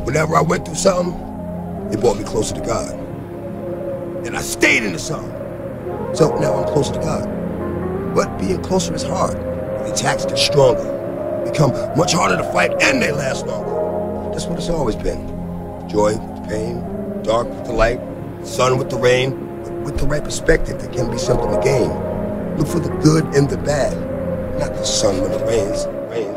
Whenever I went through something, it brought me closer to God. And I stayed in the something. So now I'm closer to God. But being closer is hard. The attacks get stronger, become much harder to fight, and they last longer. That's what it's always been. Joy with the pain, dark with the light, sun with the rain. But with the right perspective, there can be something to gain. Look for the good and the bad, not the sun when it rains.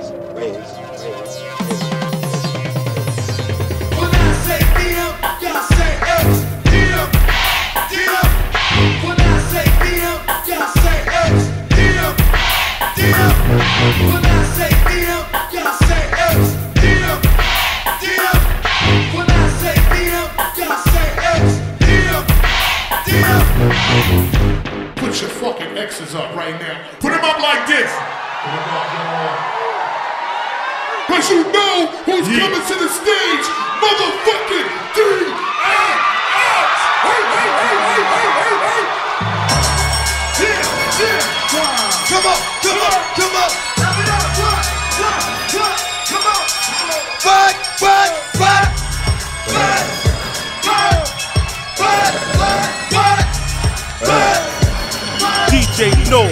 When I say DM, y'all say X. DM, DM. When I say DM, y'all say X. DM, DM. Put your fucking X's up right now. Put them up like this. Cause you know who's coming to the stage. Motherfucking DMX. Hey. Yeah. Come on. Come on. Come on. DJ Noise.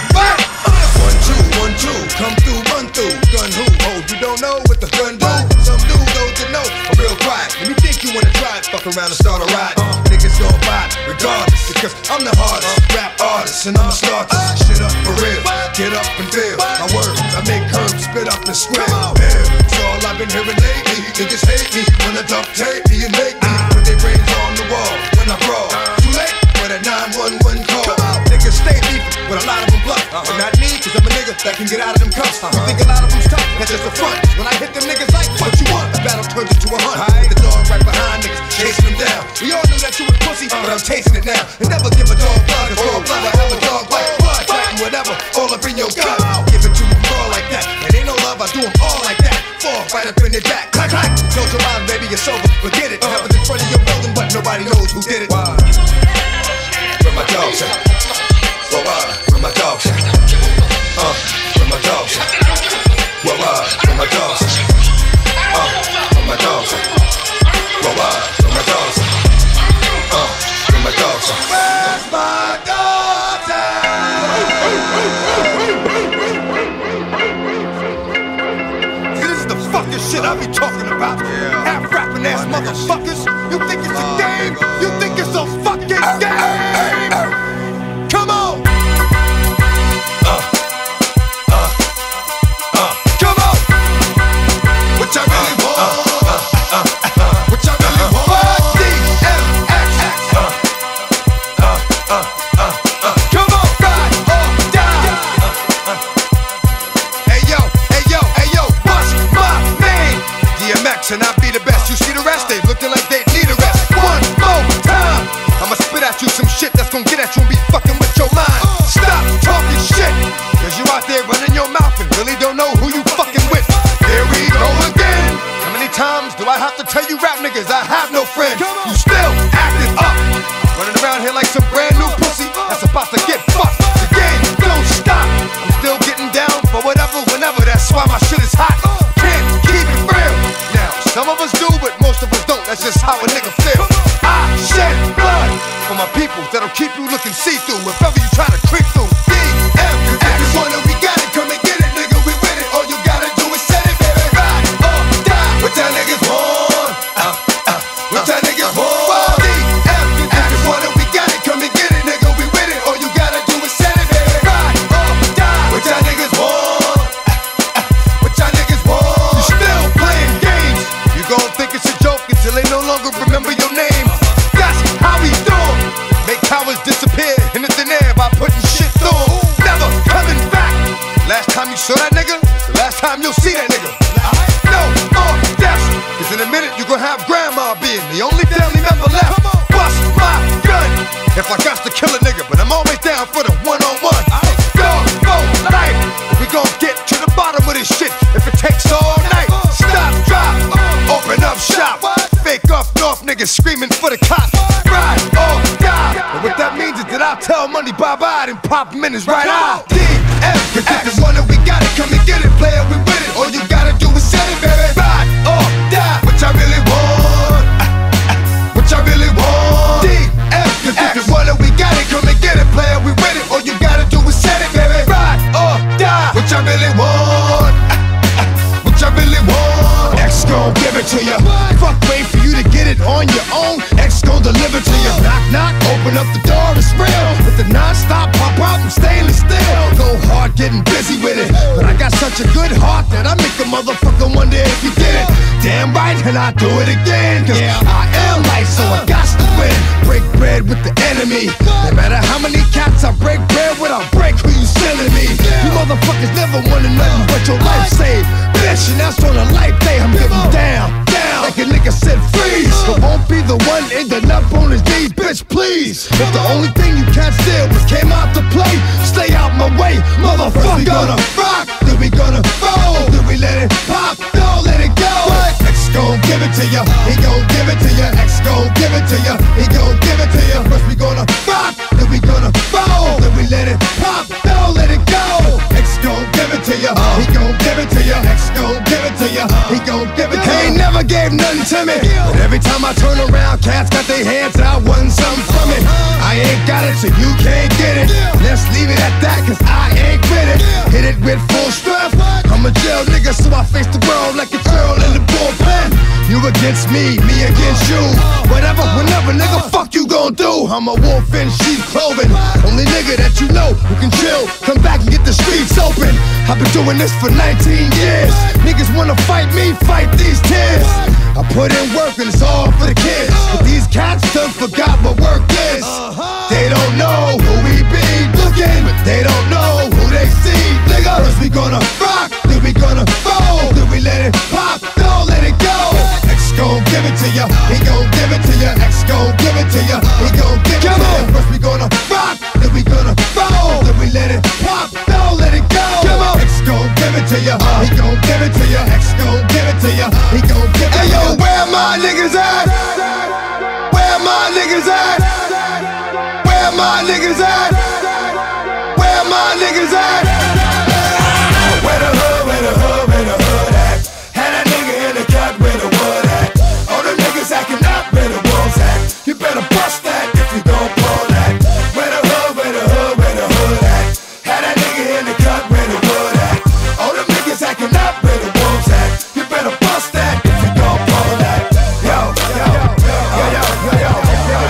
1, 2, 1, 2, come through, run through. Gun who? Oh, you don't know what the gun do? Some do, those that know, a real quiet. When you think you wanna try it, fuck around and start a riot. Niggas gon' buy it, regardless, because I'm the hardest rap artist, and I'ma start this shit up for real. Get up and feel my words. I make curves, spit up and square. It's all I've been hearing lately. Niggas hate me when I duct tape me and make me put their brains on the wall when I brawl. Too late for that 911 call. Niggas stay beefing, but a lot of them bluff. But not me, cause I'm a nigga that can get out of them cuffs. You think a lot of them's tough? That's just a front. When I hit them niggas like, what you want? A battle turns into a hunt. The dog right behind niggas, chasing them down. We all knew that you was pussy, but I'm chasing it now. And never give a dog blood, cause raw blood, I have a dog like blood, fighting whatever, all up in your gut. Give it to them raw like that. It ain't no love, I do them all like that. Fall right up in their back, clack, clack. Close your mind, baby, it's over, forget it. Happens in front of your building, but nobody knows who did it. Where my dogs at? Where my dogs at? Where my dogs at? Where my dogs at? Where my dogs at? Where my dogs at? Where my dogs at? Where's my dogs at? This is the fucking shit I be talking about. Half rapping ass motherfuckers. You think it's a game? You think it's a fucking game? Come on! Come on! What y'all really want? What y'all really want? DMX! Come on, ride or die! Hey yo, what's my name? DMX, and I be the best. You see the rest? They looking like they need a rest. One more time! I'ma spit at you some shit that's gon' get at you and be fucking with your mind. Stop talking shit, cause you out there running your mouth and really don't know who you fucking with. Here we go again. How many times do I have to tell you rap niggas I have no friends? You still acting up, running around here like some brand new pussy that's about to get fucked. The game don't stop. I'm still getting down for whatever, whenever. That's why my shit is hot. Can't keep it real. Now, some of us do, but most of us don't. That's just how a nigga feel. I shed blood for my people that'll keep you looking see-through if ever you try to creep through. DMX, everyone that we got it, come and get it, nigga, we with it. All you gotta do is set it, baby. Ride or die. What y'all niggas want? What y'all niggas want? DMX, everyone that we got it, come and get it, nigga, we with it. All you gotta do is set it, baby. Ride or die. What y'all niggas want? What y'all niggas want? You still playing games. You gon' think it's a joke until they no longer remember your name. That's how we do it. Make cowards disappear in the thin air by putting shit through 'em. Never coming back. Last time you saw that nigga, the last time you'll see that nigga. No more deaths, cause in a minute you gon' have grandma being the only family member left. Bust my gun if I got to kill a nigga, but I'm always down for the one-on-one. Dog for life. We gon' get to the bottom of this shit if it takes all night. Stop, drop, open up shop. Fake up north niggas screaming for the cops. Ride or die. And what that means is that I'll tell money bye-bye and pop him in his right eye. DMX, cause this is one that we got it. Come and get it, player, we with it. All you gotta do is set it, baby. Ride or die. What y'all really I really want. What I really want. X gon' give it to ya. Fuck, wait for you to get it on your own. X gon' deliver to ya. Knock, knock, open up the door, it's real. With the non-stop pop out and stainless steel. Go hard, getting busy with it. But I got such a good heart that I make a motherfucker wonder if you did it. Damn right, and I do it again. Cause I am life, so I got to win. Break bread with the enemy. No matter how many cats I break bread with, I'll break who you sending me. You motherfuckers never wanted nothing but your life saved. Bitch, and that's on a life day. I'm getting down, down, like a nigga said freeze. But won't be the one ending up on his knees, bitch, please. If the only thing you can't steal was came out to play, stay out my way, motherfucker. We gonna rock, then we gonna roll, then we let it pop, don't let it go. X gon' give it to ya, he gon' give it to ya. X gon' give it to ya, he gon' give it to ya. First we gonna rock, then we gonna roll, then we let it pop, don't let it go. X gon' give it to ya, he gon' give it to ya. X gon' give it to ya, he gon' give it to ya. He ain't never gave nothing to me, but every time I turn around, cats got their hands out, wanting something from it. I ain't got it, so you can't get it. Let's leave it at that, cause I ain't with it. Hit it with full strength. I'm a jail nigga, so I face the world like a girl in the bullpen. You against me against you. Whatever, whenever, nigga, fuck you gon' do. I'm a wolf in sheep clothing. Only nigga that you know who can chill. Come back and get the streets open. I've been doing this for 19 years. Niggas wanna fight me, fight these tears. I put in work and it's all for the kids. But these cats done forgot what work is. They don't know who we be looking, but they don't know who they see. Nigga, first we gonna rock, then we gonna roll, then we let it pop, don't let it go. X gon' give it to ya, he gon' give it to ya. X gon' give it to ya, he gon' give it to ya. First we gonna rock, then we gonna roll, then we let it pop, don't let it go. X gon' give it to ya, he gon' give it to ya. X gon' give it to ya, he gon' give it to ya. Hey yo, where my niggas at? Where my niggas at? Where my niggas at? Where my niggas at? Where the hood, where the hood, where the hood at? Had a nigga in the cut where the wood at. All the niggas acting up where the wolves at. You better bust that if you gon' pull that. Where the hood, where the hood, where the hood at? Had a nigga in the cut where the wood at. All the niggas acting up where the wolves at. You better bust that if you gon' pull that. Yo, yo, yo, yo, yo, yo, yo, yo,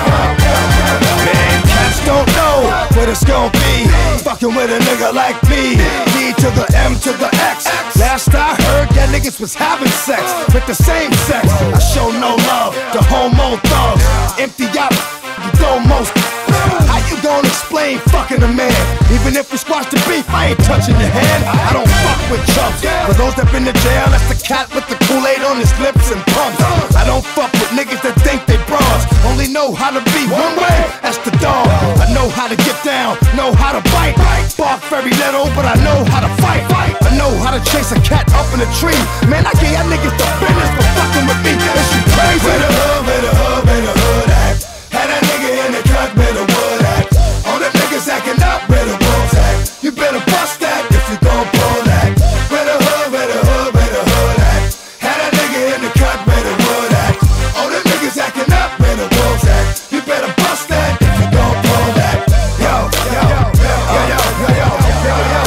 yo. Man, cats don't know what it's gon' be. Fucking with a nigga like me. D to the M to the X. Last I heard, that niggas was having sex with the same sex. I show no love to homo thugs. Empty out, you don't most. How you gonna explain fucking a man? Even if we squash the beef, I ain't touching your hand. I don't fuck with chumps. For those that been to jail, that's the cat with the Kool-Aid on his lips and pumps. I don't fuck with niggas that think they bras. Only know how to be one way, that's the dog. I know how to get down, know how to bite. Bark very little, but I know how to fight. I know how to chase a cat up in a tree. Man, I gave y'all niggas the business for fucking with me. Is you crazy? Where the hood, where the hood, where the hood at? Had a nigga in the cut where the wood at. All the niggas acting up where the wolves at. You better bust that if you gon' pull that. Where the hood, where the hood, where the hood at? Had a nigga in the cut where the wood at. All the niggas acting up where the wolves at. You better bust that if you gon' pull that. Yo, yo, yo, yo, yo, yo, yo, yo, yo,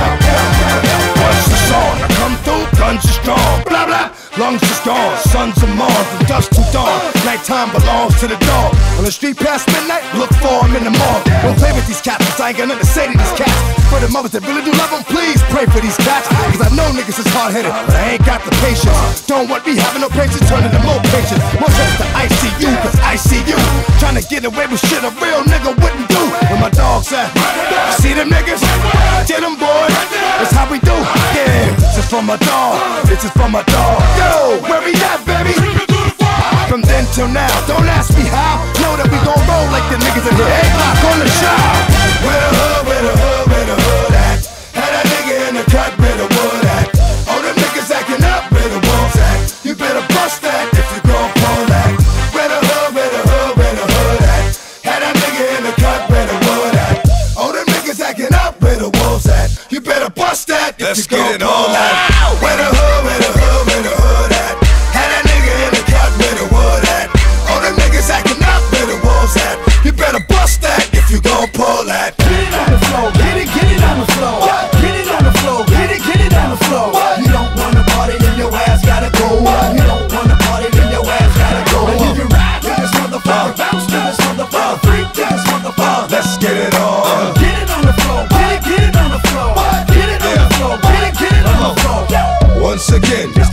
yo. Once the song, I come through, guns are strong. Blah blah, lungs is gone, sons of Mars, from dusk to dawn. Nighttime belongs to the dog. On the street past midnight, look for him in the morgue. Don't play with these cats, I ain't got nothing to say to these cats. For the mothers that really do love them, please pray for these cats. Cause I know niggas is hard-headed, but I ain't got the patience. Don't want me having no patience, turning to more patience. More trips to ICU, cause I see you trying to get away with shit a real nigga wouldn't do. Where my dogs at? See them niggas? Get them, boy. That's how we do. Yeah, this is for my dog. This is for my dog. Yo, where we at, baby? From then till now, don't ask me how. Know that we gon' roll like the niggas in the A-block on the shop. Where the hood, where the hood, where the hood at? Had a nigga in the cut where the wood at. All the niggas acting up where the wolves at. You better bust that if you gon' pull that. Where the hood, where the hood, where the hood at? Had a nigga in the cut where the wood at. All the niggas acting up where the wolves at. You better bust that if you gon' pull that. Where the hood, where the hood, where the hood at? Had a nigga in the cut where the wood at. All the niggas acting up where the wolves at. You better bust that if you gon' pull that. Get it on the floor, get it on the floor. Get it on the floor,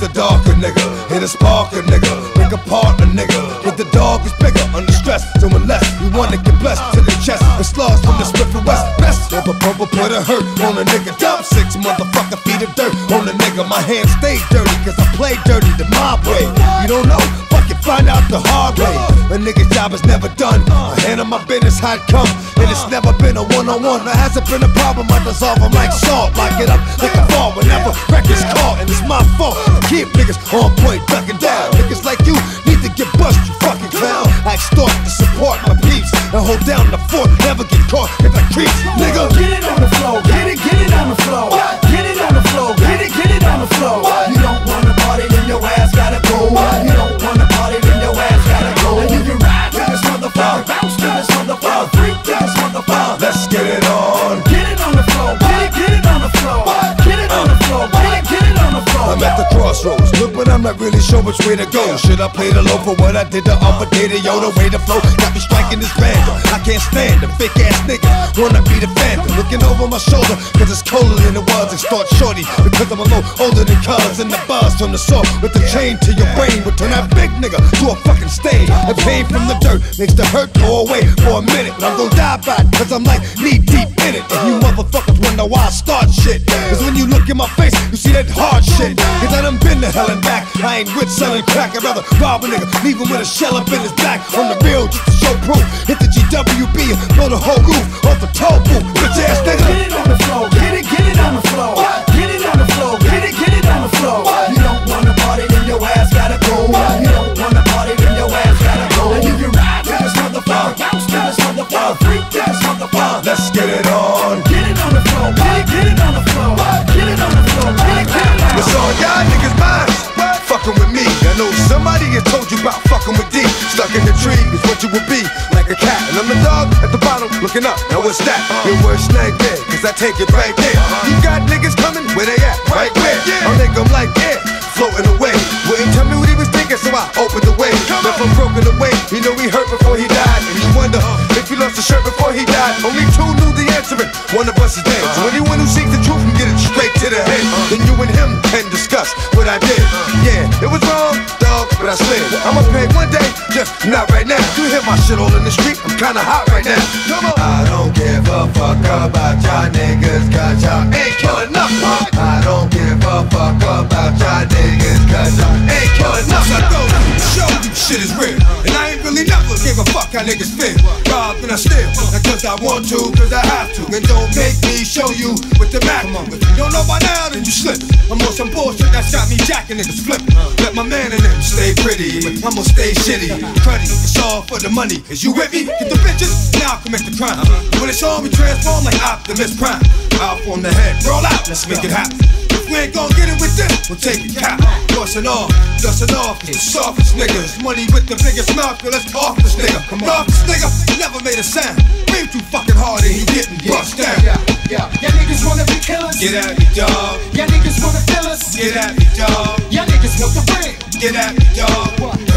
a darker nigga, hit a spark a nigga, make a partner nigga. But the dog is bigger, under stress, so unless you wanna get blessed to the chest, and slugs from the Smith and West. Best never bumper put a hurt on a nigga. Dump 6 motherfucker feet of dirt on a nigga. My hands stay dirty, cause I play dirty the mob way. You don't know, fuck it, find out the hard way. A nigga's job is never done. I handle my business how it come, and it's never been a one-on-one. There hasn't been a problem, I dissolve them like salt. Lock it up like a fall whenever records caught, and it's my fault. I keep niggas on point, ducking down. Niggas like you need to get bust, you fucking clown. I extort to support my peeps and hold down the fort, never get caught if I creep, nigga. Get it on the floor, get it on the floor. Get it on the floor, get it on the floor. You don't wanna party, then your ass gotta go. You don't wanna party, then your ass gotta go. And you can ride to this motherfucker, bounce to this motherfucker, freak to this motherfucker. Let's get it on. Get it on the floor, get it on the floor. Get it on the floor, get it on the floor. I'm at the crossroads, look, but I'm not really sure which way to go. Should I play the low for what I did the other day? The yo, the way to flow got me striking this random. I can't stand them fake ass niggas, wanna be the phantom. Looking over my shoulder, cause it's colder than it was. Extort shorty, because I'm a little older than cuz. And the buzz from the saw with the chain to your brain would turn that big nigga to a fucking stain. The pain from the dirt makes the hurt go away for a minute, but I'm gonna die by it, cause I'm like knee deep in it. And you motherfuckers wonder why I start shit, cause when you look in my face, you see that hard shit. Cause I done been to hell and back, I ain't with selling crack. I'd rather rob a nigga, leave him with a shell up in his back. On the real, just to show proof, hit the GWB and blow the whole roof off the toll booth. Bitch ass nigga. Get it on the floor, get it on the floor. Get it on the floor, get it on the floor. You don't wanna party, then your ass gotta go. You don't wanna party, then your ass gotta go. And you can ride to this motherfucker, bounce to this motherfucker, freak to this motherfucker. Let's get it on. Get it on the floor, get it on the floor. Get it on the floor, get it on the floor. It's all y'all niggas minds, fucking with me. I know somebody has told you about fucking with D. Stuck in the tree is what you will be, like a cat. And I'm the dog at the bottom, looking up. Now what's that? Your worst nightmare, cause I take it right there. You got niggas coming, where they at? Right where? I'll make them like air, floating away. Wouldn't tell me what he was thinking, so I opened the way. Left him broken away, you know he hurt before he died. And you wonder if he lost a shirt before he died. Only two knew the answer, and one of us is dead. So anyone who seeks the truth can get it straight to the head. Then you and him can discuss what I did. Yeah, it was wrong, dog, but I slid. I'ma pay one day, just not right now. You hear my shit all in the street, I'm kinda hot right now. Come on. I don't give a fuck about y'all niggas, cause y'all ain't killing nothing. I don't give a fuck about y'all niggas, cause y'all ain't killing nothing. I know that show you shit is real, and I ain't really never gave a fuck how niggas feel. Rob and I steal, not cause I want to, cause I have to. And don't make me show you with the Mac. If you don't know by now, then you slip. I'm on some bullshit that's got me jacking niggas flipping. Let my man in them stay pretty, but I'ma stay shitty. Cruddy, it's all for the money. Is you with me? Get the bitches, now commit the crime. When it's on, we transform like Optimus Prime. Out from the head, roll out, let's make it happen. If we ain't gon' get it with this, we'll take it cap. Dustin' off, it's the softest niggas. Money with the biggest mouth, yo, let's off this nigga. Come off this nigga, never made a sound. Breathe too fucking hard and he getting bust down. Y'all niggas wanna be killers. Get at me, dog. Y'all niggas wanna fill us. Get at me, dog. Y'all niggas want the ring. Get at me, dog.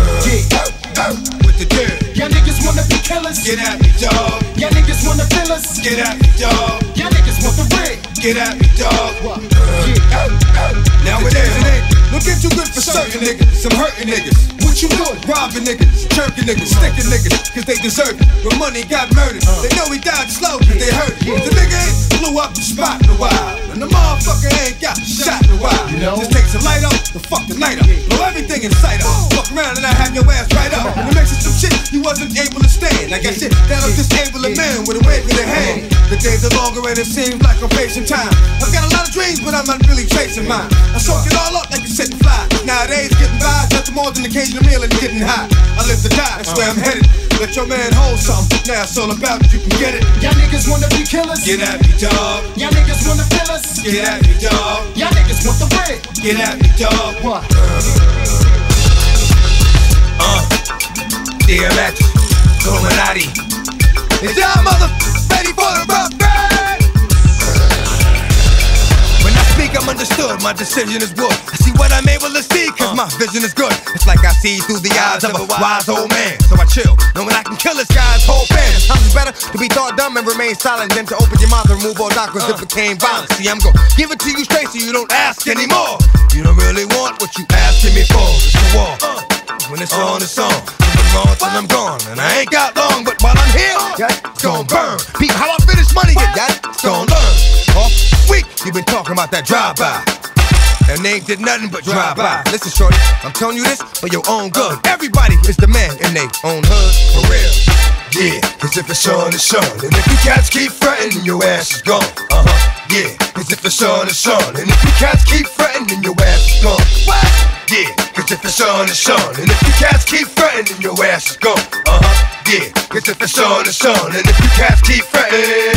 With the dirt. Y'all niggas wanna be killers. Get at me, dog. Y'all niggas wanna fill us. Get at me, dog. Y'all niggas want the ring. Get at me, dog. Nowadays it ain't looking too good for certain niggas. Some hurting niggas. What you doing? Robbing niggas, jerking niggas, sticking niggas, cause they deserve it. When money got murdered, they know he died slow, cause they hurt it. The nigga ain't blew up the spot in a while, and the motherfucker ain't got shot in a while. Just takes a light up to fuck the night up. Blow everything in sight up. Fuck around and I have your ass right up. And it makes it some shit you wasn't able to stand. I got shit that'll disable a man with a wave in their hand. The days are longer and it seems like I'm facing time. I've got a lot of dreams, but I'm not really chasing mine. I soak it all up like a set and fly. Nowadays, getting by is nothing more than occasional meal and getting high. I live to die, that's where I'm headed. Let your man hold something. Now it's all about you can get it. Y'all niggas wanna be killers. Get at me, dog. Y'all niggas wanna fill us. Get at me, dog. Y'all niggas want the ring. Get at me, dog. What? DMX, Illuminati. Is y'all mother ready for the rough ride? When I speak, I'm understood. My decision is good. I see what I'm able to see, cause my vision is good. It's like I see through the eyes of a wise old man. So I chill, knowing I can kill this guy's whole band. Sometimes it's better to be thought dumb and remain silent than to open your mouth and remove all doctrines that became violent. See, I'm gonna give it to you straight so you don't ask anymore. You don't really want what you ask before. It's the war. When it's on, it's on. Till I'm gone. And I ain't got long, but while I'm here, it's gon' burn. Peep how I finish money, it's gon' learn. Off week, you been talking about that drive-by. And they ain't did nothing but drive by. Listen, shorty, I'm telling you this for your own good. Everybody is the man in they own hood, for real. Yeah, cause if it's on, it's on. And if you cats keep fretting, your ass is gone. Yeah, cause if it's on, it's on. And if you cats keep fretting, then your ass is gone. What? Yeah, cause if it's on, it's on. And if you cats keep fretting, then your ass is gone. Yeah, cause if it's on, it's on. And if you cats keep fretting,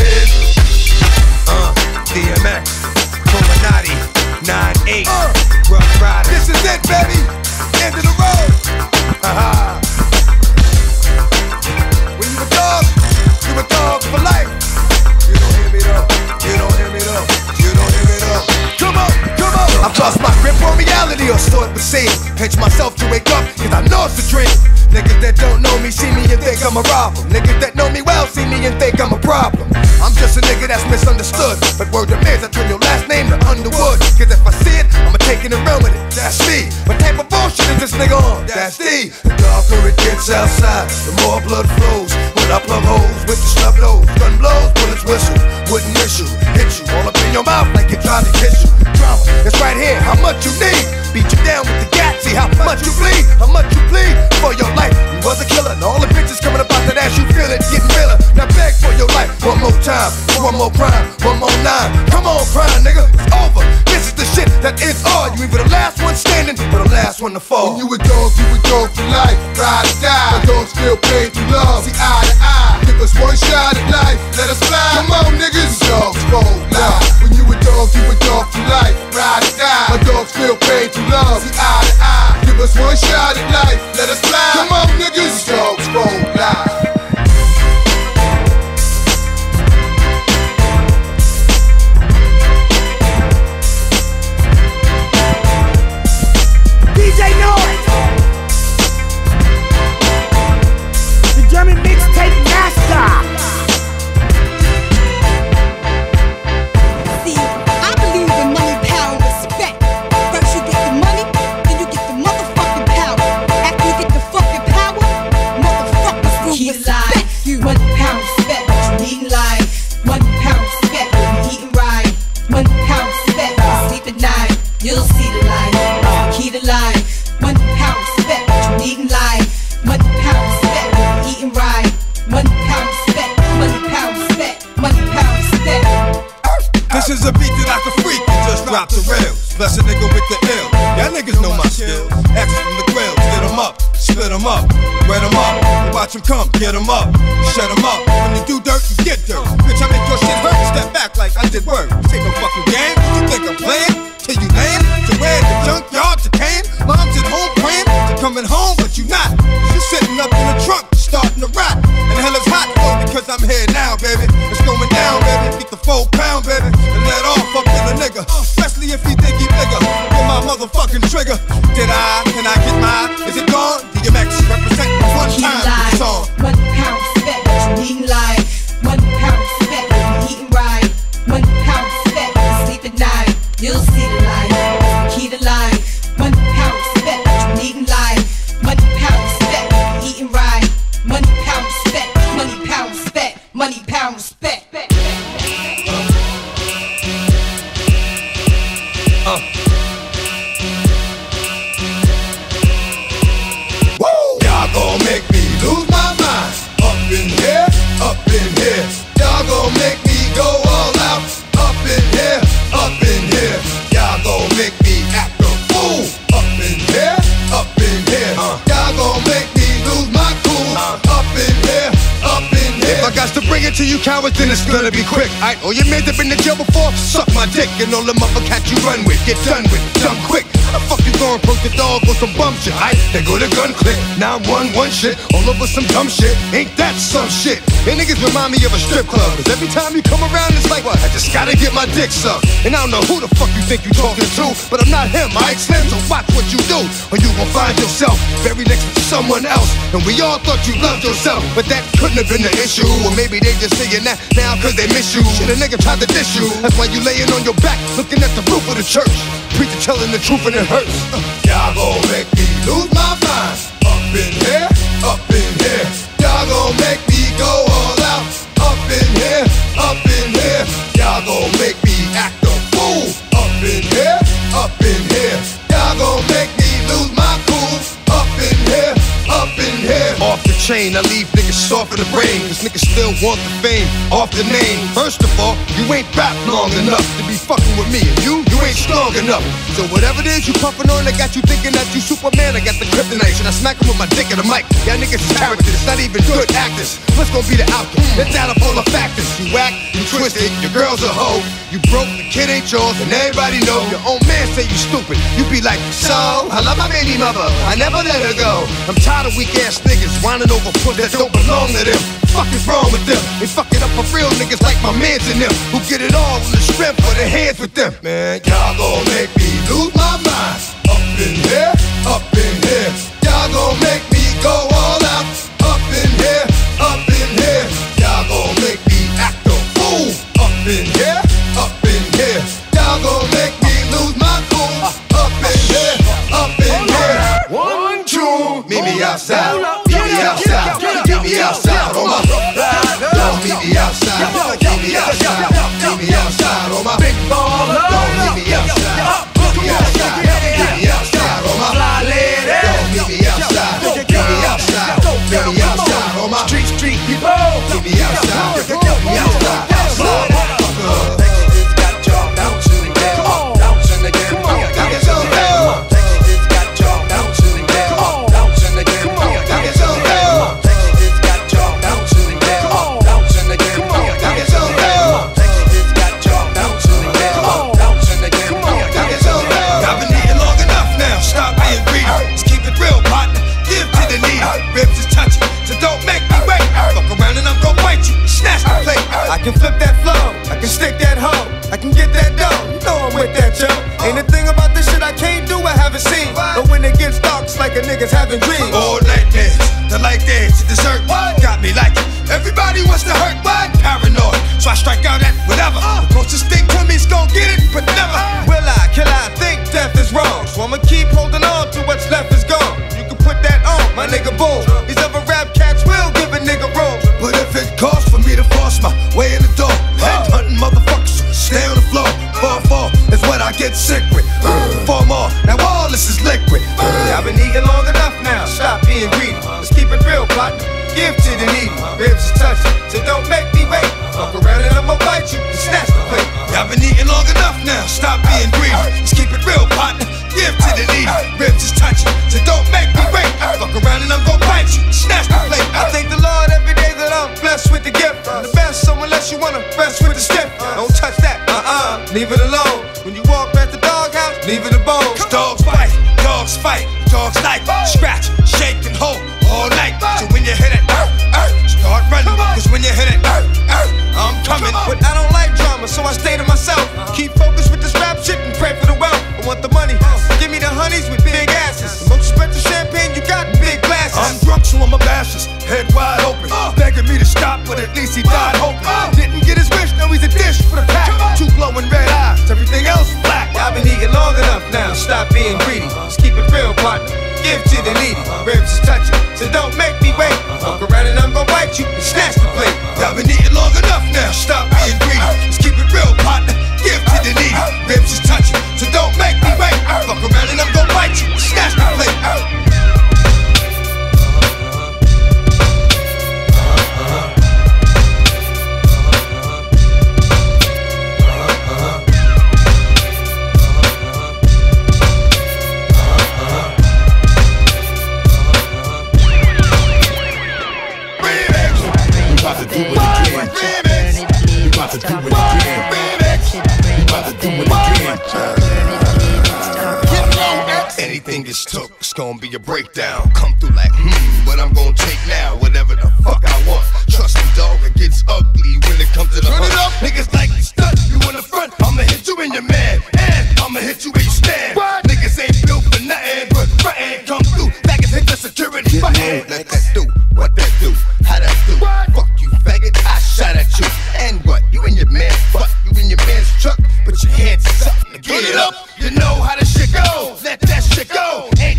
DMX, Illuminati, 9-8, Rough Rider. This is it, baby. End of the road. When you a dog for life. You don't hear me though. You don't hear me though. You don't hear me though. Come on, come on. I've lost my grip on reality, or so it would seem. Pinch myself to wake up, cause I know it's a dream. Niggas that don't know me see me and think I'm a problem. Niggas that know me well see me and think I'm a problem. I'm just a nigga that's misunderstood, but word to me is I turn your last name to Underwood. Cause if I see it, I'ma take it and run with it. That's me. What type of bullshit is this nigga on? That's D. The darker it gets outside, the more blood flows. When I plug holes with the snub nose, gun blows, bullets whistle, wouldn't miss you, hit you all up in your mouth like you tried to kiss you. Drama, it's right here. How much you need? Beat you down with the gat. See how much you bleed, how much you bleed for your life. You was a killer, and all the bitches coming about that ass, you feel it, getting realer. Now beg for your life, one more time, one more crime, one more 9. Come on, crime, nigga, it's over. This is the shit that is all. You either the last one standing or the last one to fall. When you a dog for life, ride or die. The dog still paid to love, see eye to eye. Give us one shot at life, let us fly. Come on, niggas, dogs won't lie. When you a dog for life, ride or die. My dog still paid to love, see eye to eye. Give us one shot at life, let us fly. Come on, niggas, dogs won't lie. DJ Noise, the German mixtape master. See, I believe in money, power, and respect. First you get the money, then you get the motherfucking power. After you get the fucking power, motherfuckers will respect you. 1 pound respect, what you need in life. 1 pound respect, what you eating right. 1 pound respect, when you sleep at night, you'll see the light. Key to life. 1 pound respect, what you need in life. 1 pound respect, what you eating right. 1 pound respect, 1 pound respect, 1 pound respect. This is a beat that I can freak and just drop the rails. Bless a nigga with the ill. Y'all niggas know my skills. Axes from the grills, get 'em up, split 'em up, wet 'em up, watch 'em come, get 'em up, shut 'em up. When you do dirt, you get dirt. Bitch, I make your shit hurt, step back like I did work. This ain't no fucking game, you think I'm playing? Till you land, to where the junkyard decaying. Mom's at home praying, to coming home, but you not. You're sitting up in the trunk, starting to rot. And hell is hot, oh, because I'm here now, baby. It's going down, baby. Get the 4 pound, baby, and let off up in a nigga. Especially if he think he bigger. Pull my motherfucking trigger. Can I get mine? Is it gone? DMX represent 1 time with the song. 1 pound respect, what you need in life. 1 pound respect, what you eating right. 1 pound respect, when you sleep at night, you'll see the light. That's the key to life. 1 pound respect, what you need in life. 1 pound respect, what you eating right. 1 pound respect, money pound respect, money pound respect. Y'all gon' make me lose my mind. Up in here, up in here. Y'all gon' make me go all out. Up in here, up in here. Y'all gon' make me act a fool. Up in here, up in here. Y'all gon' make me lose my cool. Up in here, up in here. If I got to bring it to you cowards, then it's gonna be quick. Aight, all your men that been in jail before, suck my dick. And all them other cats you run with, get done with, done quick. How the fuck you gon' approach the dog on some bum shit? Aight, they go to gun click, 911 shit, all over some dumb shit. Ain't that some shit? They niggas remind me of a strip club, cause every time you come around it's like, what? I just gotta get my dick sucked. And I don't know who the fuck you think you talking to, but I'm not him, I Slim, so watch what you do, or you gon' find yourself buried next to someone else. And we all thought you loved yourself, but that couldn't have been the issue. Or maybe they just saying that now cause they miss you. Shit, a nigga tried to diss you, that's why you laying on your back, looking at the roof of the church. Preacher telling the truth and it hurts. Y'all Y'all gon' make me lose my mind. Up in here, up in here. Y'all gon' make me go all out. Up in here, up in here. Y'all gon' make me act a fool. Up in here, up in here. Y'all gon' make me lose my cool. Up in here, up in here. Off the chain, I leave niggas soft in the brain. Cause niggas still want the fame off the name. First of all, you ain't rap long enough to be fucking with me. And you ain't strong enough. So whatever it is you puffin' on, that got you thinking that you Superman. I got the kryptonite, and I smack him with my dick in the mic. Y'all niggas is characters, not even good actors. What's gonna be the outcome? Let's add up all the factors. You whack, you twisted, your girl's a hoe. You broke, the kid ain't yours, and everybody know. Your own man say you stupid. You be like, so, I love my baby mother, I never let her go. I'm tired of weak ass niggas whining over puss that don't belong to them. Fuck is wrong with them? They fuck it up for real niggas like my mans and them, who get it all with the strength for their hands with them. Man, y'all gon' make me lose my mind. Up in here, up in here. Y'all gon' make me go all out. Up in here, up in here. Y'all gon' make me act a fool. Up in here, up in here. Y'all gon' make me lose my cool. Up in here, up in here. 1, 2, Meet me outside, meet me outside, meet me outside on my don't meet me outside, meet me outside, meet me outside on my big baller. Don't meet me outside, meet me outside, meet me outside on my fly lady. Don't meet me outside, meet me outside, meet me outside on my street people. Meet me outside, meet me outside, outside, motherfucker. Texas got y'all bouncing again, bouncing again. Come on, get some hell. Texas got y'all bouncing again, bouncing again. Come on, get some hell. Texas got y'all bouncing again, bouncing again. Come on, get some hell. Texas got y'all bouncing again, bouncing again. Come on, get some hell. I've been eating long enough now, stop being greedy. Just keep it real, partner, give to the needy. Ribs is touching, so don't make me wait. Fuck around and I'm gon' bite you, snatch the plate. I can flip that flow, I can stick that hoe, I can get that dough. You know I'm with that, yo. Ain't a thing about this shit I can't do, I haven't seen. But when it gets dark, it's like a nigga's having dreams. All night dance, the light dance, the dessert. Got me like it. Everybody wants to hurt, but paranoid. So I strike out at whatever. The closest thing to me's gon' get it, but never. Will I, kill I, think death is wrong. So I'ma keep holding on to what's left is gone. You can put that on, my nigga, boom. These other rap cats will give a nigga room. But if it costs for me to force my way in the door, head hunting motherfuckers, stay on the floor. 4-4 is what I get sick with. 4 more, now all this is liquid. I've been eating long enough now, stop being greedy. Let's keep it real, partner, give to the needy. Ribs is touching, so don't make me wait. Fuck around and I'ma bite you and snatch the plate. I've been eating long enough now, stop being greedy. Let's keep it real, partner, give to the needy. Ribs is touching, so don't make me wait. Fuck around and I'm gon' bite you, snatch the plate. I thank the Lord every day that I'm blessed with the gift. I'm the best, so unless you wanna rest with the stiff, don't touch that, leave it alone. When you walk past the doghouse, leave it alone. Dogs bite, dogs fight, dogs like scratch, shake and hold all night. So when you hit it, start running. Cause when you hit it, I'm coming. But I don't like drama, so I stay to myself. Keep focused with this rap shit and pray for the wealth. I want the money, give me the honeys with big asses. The most expensive champagne you got in big glasses. I'm drunk, so I'm a bashes, head wide open, begging me to stop, but at least he died hoping. Didn't get his wish, now he's a dish for the pack. 2 glowing red eyes, everything else black. I've been eating long enough now, stop being greedy. Let's keep it real, partner, give to the needy. Ribs is touching, so don't make me wait. Fuck around and I'm gon' bite you and snatch the plate. I've been eating long enough now, stop being greedy. Let's keep it real, partner, give to the needy. Ribs is touching, so don't make me wait. Fuck around and I'm gon' bite you, snatch the plate. Anything gets took, it's gonna be a breakdown. Come through like, but I'm gonna take now whatever the fuck I want. Trust me, dog, it gets ugly when it comes to the hunt. Niggas like to stunt you in the front. I'ma hit you in your man, and I'ma hit you where you stand. What? Niggas ain't built for nothing, but frontin' come through. Baggers hit the security. My hand, let that do, what that do, how that do. What? Fuck you, faggot, I shot at you. And what? You in your man's butt, you in your man's truck. Put your hands up and get it up. You know how this shit go. Let that shit go. Ain't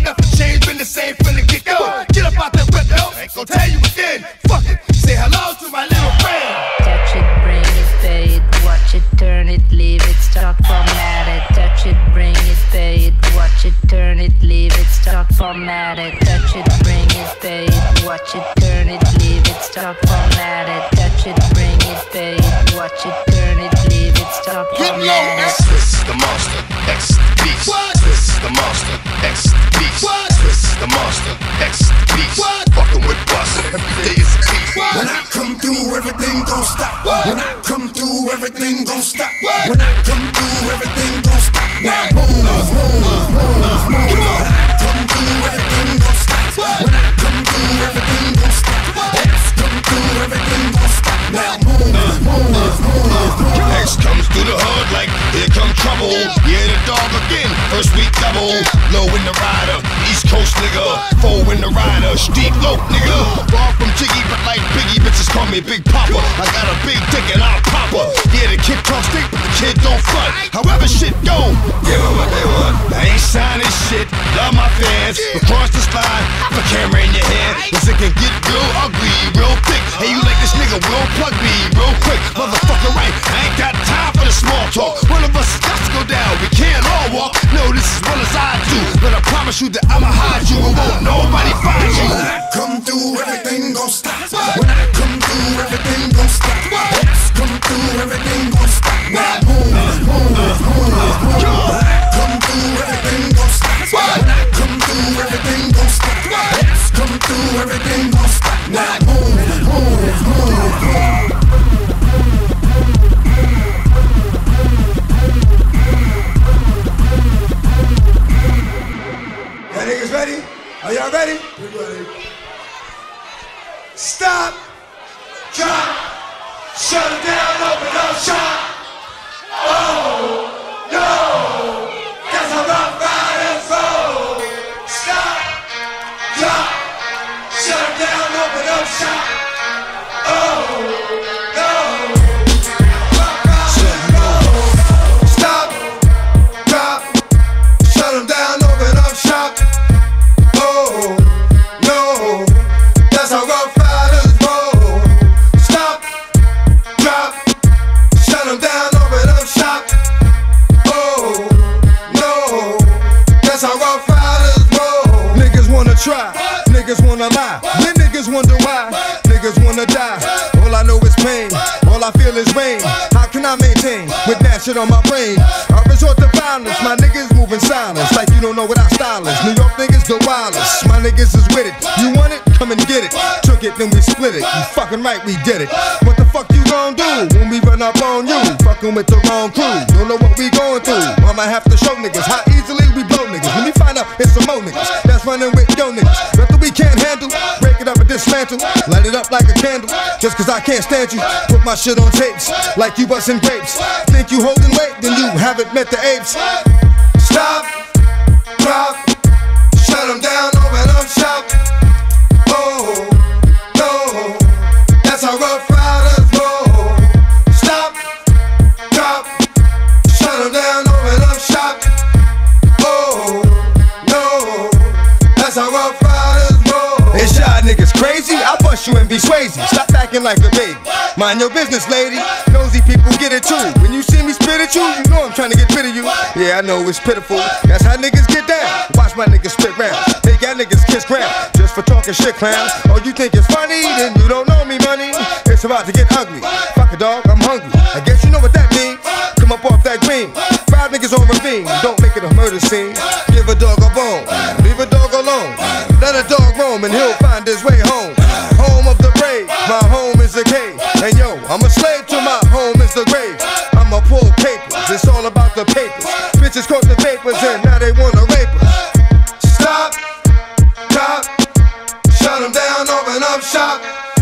it, turn it, leave it, stop, format it, touch it, bring it, pay it, watch it, turn it, leave it, stop, format it, touch it, bring it, pay it, watch it, turn it, leave it, stop, format it. This is the monster, X beast. This is the monster, X beast. This is the monster, X beast. Fucking with Busta, every day is a beast. When I come through, everything gon' stop. When I come through, everything gon' stop. When I come through, everything gon' stop. Now move, move, move, move. When I come through, everything gon' stop. When I come through, everything gon' stop. X come through, everything gon' stop. Now move, move, move. X comes through the hood like here come trouble. Yeah, the dog again, first week double. Low in the rider, East Coast nigga. Four in the rider, steep low nigga. Far from Jiggy, but like Biggie, bitches call me Big Papa. I got a big dick and I'll pop her. Yeah, the kid talks thick, but the kid don't front. However shit go, give her what they want. I ain't signing shit, love my fans. But cross this line, have a camera in your hand. Cause it can get real ugly, real thick. Hey, you like this nigga, will plug me real quick. Motherfucker right, I ain't got time for the small talk. One of us has got to go down, we can't all walk. No, this is well as I do, but I promise you that I'ma hide you and won't nobody find you. When I come through, everything gon' stop. When I come through, everything gon' stop. X come through, everything gon' stop. Now move, move, move, move. When I come through, everything gon' stop. When I come through, everything gon' stop. X come through, everything gon' stop. Now move, move, move. Y'all niggas ready? Are y'all ready? We're ready. Stop, drop, shut it down, open up shop. Oh, no, that's how Rough Riders roll. Stop, drop, shut it down, open up shop. Oh, no, Rough Riders roll. Stop, drop, shut them down, open up shop. Oh, no, that's how Rough Riders roll. Stop, drop, shut them down, open up shop. Oh, no, that's how Rough Riders roll. Niggas wanna try, niggas wanna lie. Then niggas wonder why, niggas wanna die. All I know is pain, all I feel is rain. How can I maintain with that shit on my brain? I resort to violence, my niggas moving silence. Like you don't know what our style is. New York niggas the wildest, my niggas is with it. You want it? Come and get it. Took it, then we split it. You fucking right, we did it. What the fuck you gon' do when we run up on you? Fucking with the wrong crew, don't know what we going through. I'ma have to show niggas how easily we blow niggas. When we find out it's some more niggas that's running with yo niggas. Nothing we can't handle, break it up and dismantle. Light it up like a candle, just cause I can't stand you. Put my shit on tapes, like you bustin' grapes. Think you holding weight, then you haven't met the apes. Stop, drop, shut them down, open up shop. Oh, no, that's how Rough Riders roll. Stop, drop, shut them down, open up shop. Oh, no, that's how Rough Riders roll. Is y'all niggas crazy? I'll bust you and be Swayze. Stop acting like a baby. Mind your business, lady. Nosy people get it too. When you see me spit at you, you know I'm trying to get rid of you. Yeah, I know it's pitiful. That's how niggas get down. Watch my niggas spit round. Take y'all niggas kiss ground. Just for talking shit, clowns. Oh, you think it's funny? Then you don't know me, money. It's about to get ugly. Fuck a dog, I'm hungry. I guess you know what that means. Come up off that green. 5 niggas on ravine. Don't make it a murder scene. Give a dog a bone. Leave a dog alone. Let a dog roam and he'll find his way home. Home of the brave. My home is a cave. And yo, I'm a slave to my home is the grave. I'ma pull papers. It's all about the papers. Bitches caught the papers and now they wanna rape us. Stop, drop, shut them down, open up shop.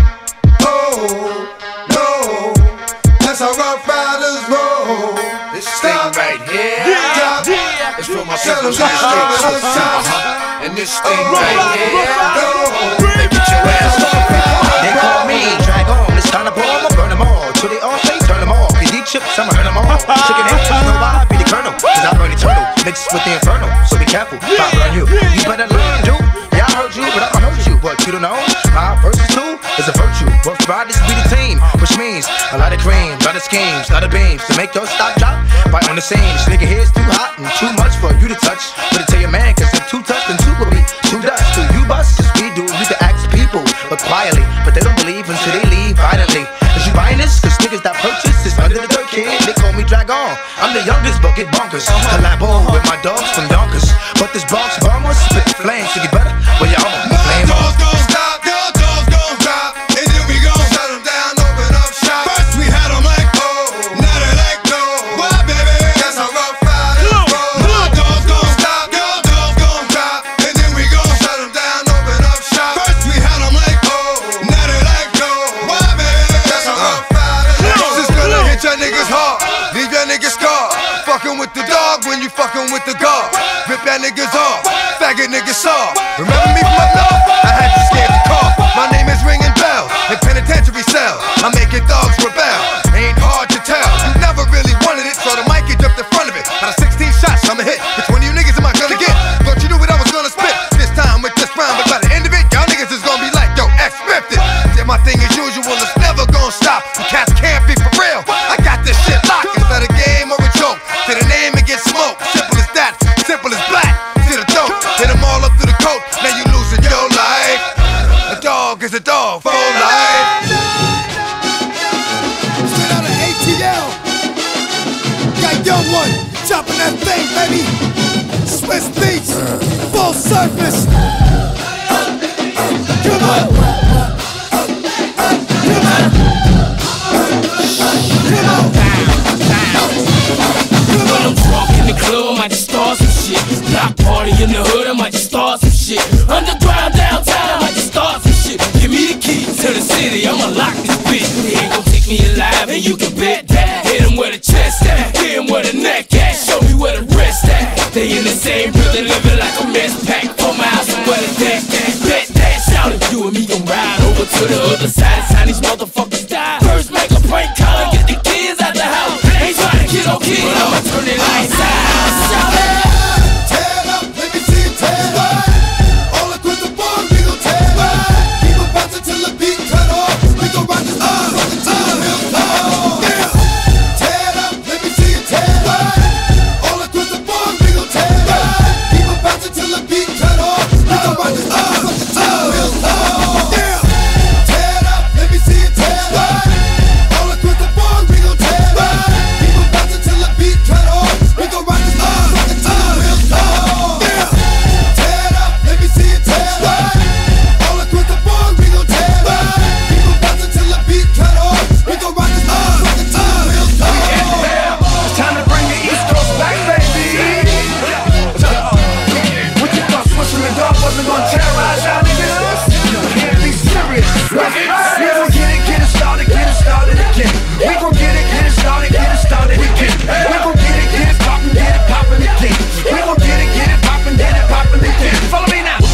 Oh, no, that's how Rough Riders roll. This thing right here, Drop, it's for my shut them people in the down, open up streets. shop. And this thing right here, No, they get your ass off. They call me, drag on, it's time to blow, I'ma burn them all. Till they all say, turn them all. These chips, I'ma hurt them all. Chicken heads, you know why I be the colonel. Cause I burn eternal, mixed with the infernal. So be careful, if I burn you. You better learn, dude. Yeah, I heard you, but I'ma hurt you. But you don't know, my versus two is a virtue. Rough Riders be the team, which means a lot of cream, lot of schemes, lot of beams to make your stock drop. Right on the scene, this nigga here's too hot and too much for you to touch. Better tell your man bonkers. Collabo with my dogs from Yonkers. But this Bronx bombers spit the flames to get better. Well, y'all flame on. Doors gon' stop, your doors gon' drop, and then we gon' shut them down, open up shop. First we had them like, oh, now they like, no. Why, baby? That's how rough riders roll. My doors gon' stop, your doors gon' drop, and then we gon' shut them down, open up shop. First we had them like, oh, now they like, no. Why, baby? That's how rough riders roll. This is gonna hit your niggas hard, leave your niggas scarred. Fucking with the dog when you fucking with the guard. Rip that niggas off, faggot niggas soft. Remember me from my love? I had to scare the car. My name is ringing bells in penitentiary cells. I'm making dogs rebel. Ain't hard to tell. You never really wanted it, so the mic get jumped in front of it. Out of 16 shots, I'm a hit. Which one of you niggas am I gonna get? Thought you knew what I was gonna spit. This time with this round, but by the end of it, y'all niggas is gonna be like, yo, X-Scripted. Did my thing as usual, it's never gonna stop. You cats can't be for real. I got this shit locked. It's not a game or a joke. To the name and get smoked. Simple as that, simple as black. To the throat, hit them all up to the coat. Now you losing your life. A dog is a dog for life. Straight out of ATL. Got young one, chopping that thing, baby. Swiss beats, full surface. Come on. Come on. Come on. When I'm drunk in the club, I might just start some shit. Block party in the hood, I might just start some shit. Underground downtown, I might just start some shit. Give me the key to the city, I'ma lock this bitch. They ain't gon' take me alive, and you can bet that. Hit him where the chest at, hit him where the neck at. Show me where the rest at. They in the same building, living like a mess pack. 4 miles from where the deck at. Bet that, shout it, you and me gon' ride over to the other side. It's how these motherfuckers die. First make a prank call and get the kids out the house. Ain't trying to kill no kid, but I'ma turn it lights out. Shout it. Tear it up, let me see it tear up. All across the board, we gon' tear up. Keep it bouncing till the beat cut off. We gon' rock this up, rock it till the hills fall. Yeah. Tear it up, let me see it tear up. All across the board, we gon' tear up. Keep it bouncing till the beat cut off. We gon' rock this up, rock it till the hills fall. Yeah. Tear it up, let me see it tear up. All across the board, we gon' tear up. Keep it bouncing till the beat cut off. We gon' rock this up, rock it till the hills fall. Yeah. Tear it up, let me see it tear up. All across the board, we gon' tear up. Keep it bouncing till the beat cut off. We gon' rock this up, rock it till the hills fall. It's time to bring the East Coast back, baby. What you thought Switzerland dog wasn't gonna terrorize y'all niggas? You can't be serious. We gon' get it started again. We gon' get it started again. We gon' get it poppin' again. We gon' get it poppin' again. Follow me now.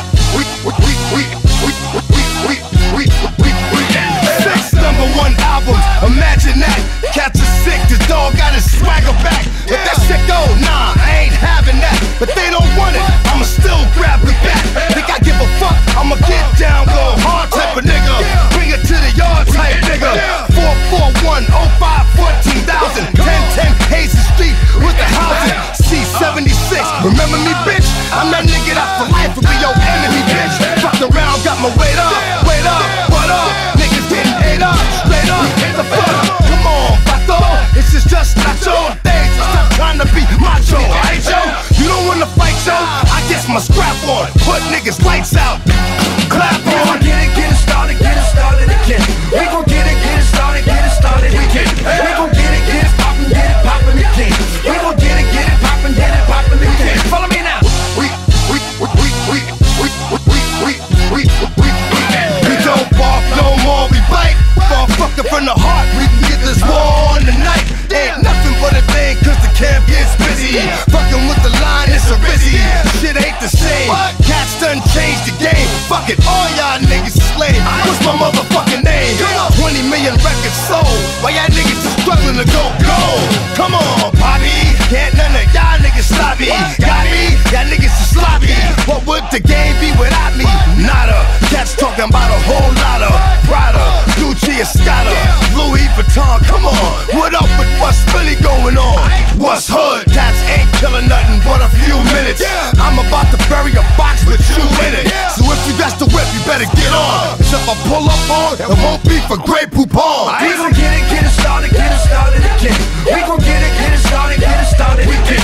Six #1 albums, imagine that. Cats are sick, this dog got his swagger back. If that shit go, nah, I ain't having that. But they don't want it, I'ma still grab it back. Think I give a fuck, I'ma get down, go hard type of nigga. Bring it to the yard type nigga. 441 05 14,000 1010 Hazen Street with the housing. C76, remember me, bitch? I'm that nigga that for life will be your enemy, bitch. Fucked around, got my weight up, what up? Niggas getting ate up, straight up, the fuck. Come on, Pato, this is just not your day. So stop trying to be macho, right, yo? You don't wanna fight, yo? I guess my scrap on, put niggas lights out, clap We on. gon' get it started again. We gon' get it started again. We gon' get it poppin' again. We gon' get it poppin' again. Follow me now. We don't bark no more, we bite. Motherfucker from the heart, we can get this war on tonight. Ain't nothing but a thing, cause the camp gets busy. Fucking with the line, it's a busy. Shit ain't the same. Cats done changed the game. Fuck it, all y'all niggas is lame. What's my motherfucking name? 20 million records sold. Why y'all niggas is struggling to go gold? Come on, Bobby. Can't none of y'all niggas stop me. Got me? Y'all niggas is sloppy. What would the game be without me? Nada. Cats talking about a whole lot of Prada, Gucci, Escada, Louis Vuitton. Come on, what up with what's really going on? What's hood? Cats ain't killing nothing but a few minutes. I'm about to bury a box with you in it. So if you got the whip, you better get on. Cause if I pull up on, it won't be for Grey Poupon. We gon' get it started again. We gon' get it started again.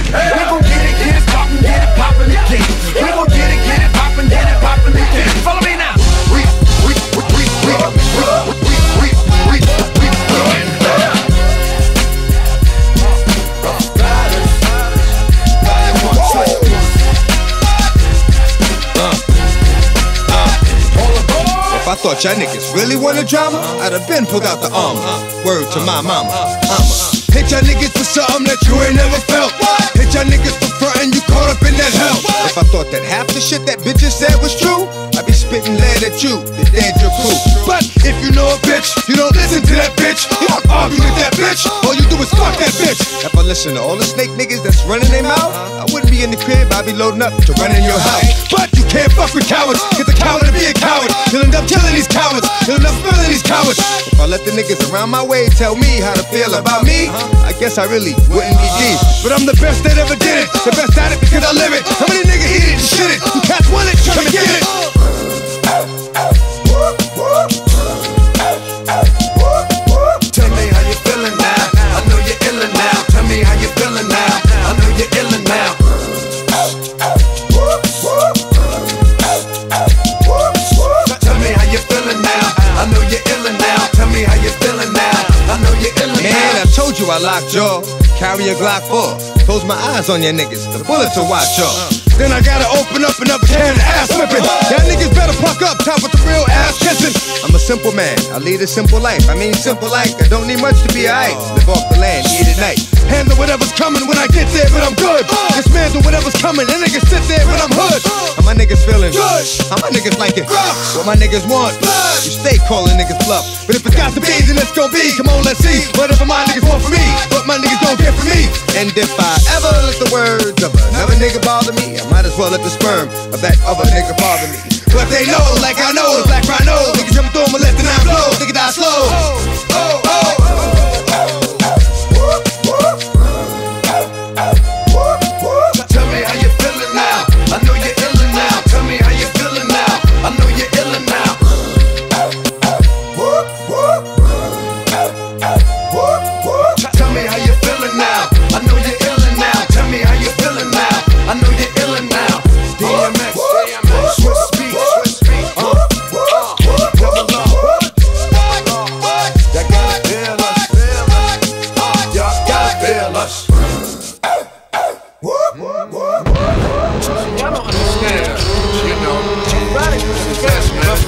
thought y'all niggas really wanted drama, I'd have been pulled out the armor. Word to my mama. Hit y'all niggas for something that you ain't never felt. Hit y'all niggas for frontin', you caught up in that hell. If I thought that half the shit that bitches said was true, I'd be spitting lead at you, the dead your crew. But if you know a bitch, you don't listen to that bitch. You don't argue with that bitch, all you do is fuck that bitch. If I listen to all the snake niggas that's running their mouth, I wouldn't be in the crib, I'd be loading up to run in your house. But you can't fuck with cowards, cause a coward to be a coward. You'll end up killing these cowards, you'll end up spilling these cowards. If I let the niggas around my way tell me how to feel about me, I guess I really wouldn't be deep. But I'm the best that ever did it, the best at it because I live it. How many niggas eat it and shit it? You cats want it, come and get it. Tell me how you feeling now. I know you're illin' now. Tell me how you feeling now. I know you're illin' now. Tell me how you feeling now. I know you're illin' now. Tell me how you feeling now. I know you're illin' now. Man, I told you I locked jaw. Carry a Glock 4. Close my eyes on your niggas. The bullets will watch y'all. Then I gotta open up another can of ass whipping. Y'all niggas better fuck up, top with the real ass kissing. I'm a simple man, I lead a simple life. I mean simple like, I don't need much to be alright. Live off the land, eat at night. Handle whatever's coming when I get there, but I'm good. Dismantle whatever's coming, and niggas sit there, but I'm hood. How my niggas feeling? Good. How my niggas like it? What my niggas want? Blood. You stay calling niggas bluff. But if it's got to be, then it's gon' be. Come on, let's see. Whatever my niggas want from me, what my niggas don't get from me. And if I ever let the words of another nigga bother me, I might as well let the sperm of that other nigga bother me. But they know, like I know, the black rhino. Niggas jump through 'em and let the nine blow. Nigga die slow. Tell me how you feeling now. I know you're illin' now. Tell me how you feeling now. I know you're illin' now. Tell me how you feeling now. I know you're illin' now. Tell me how you feeling now. I know you're illin' now. DMX, Swiss Beat, Double up. Y'all gotta feel us. Y'all gotta feel us. Y'all don't understand, you know. Yes, man.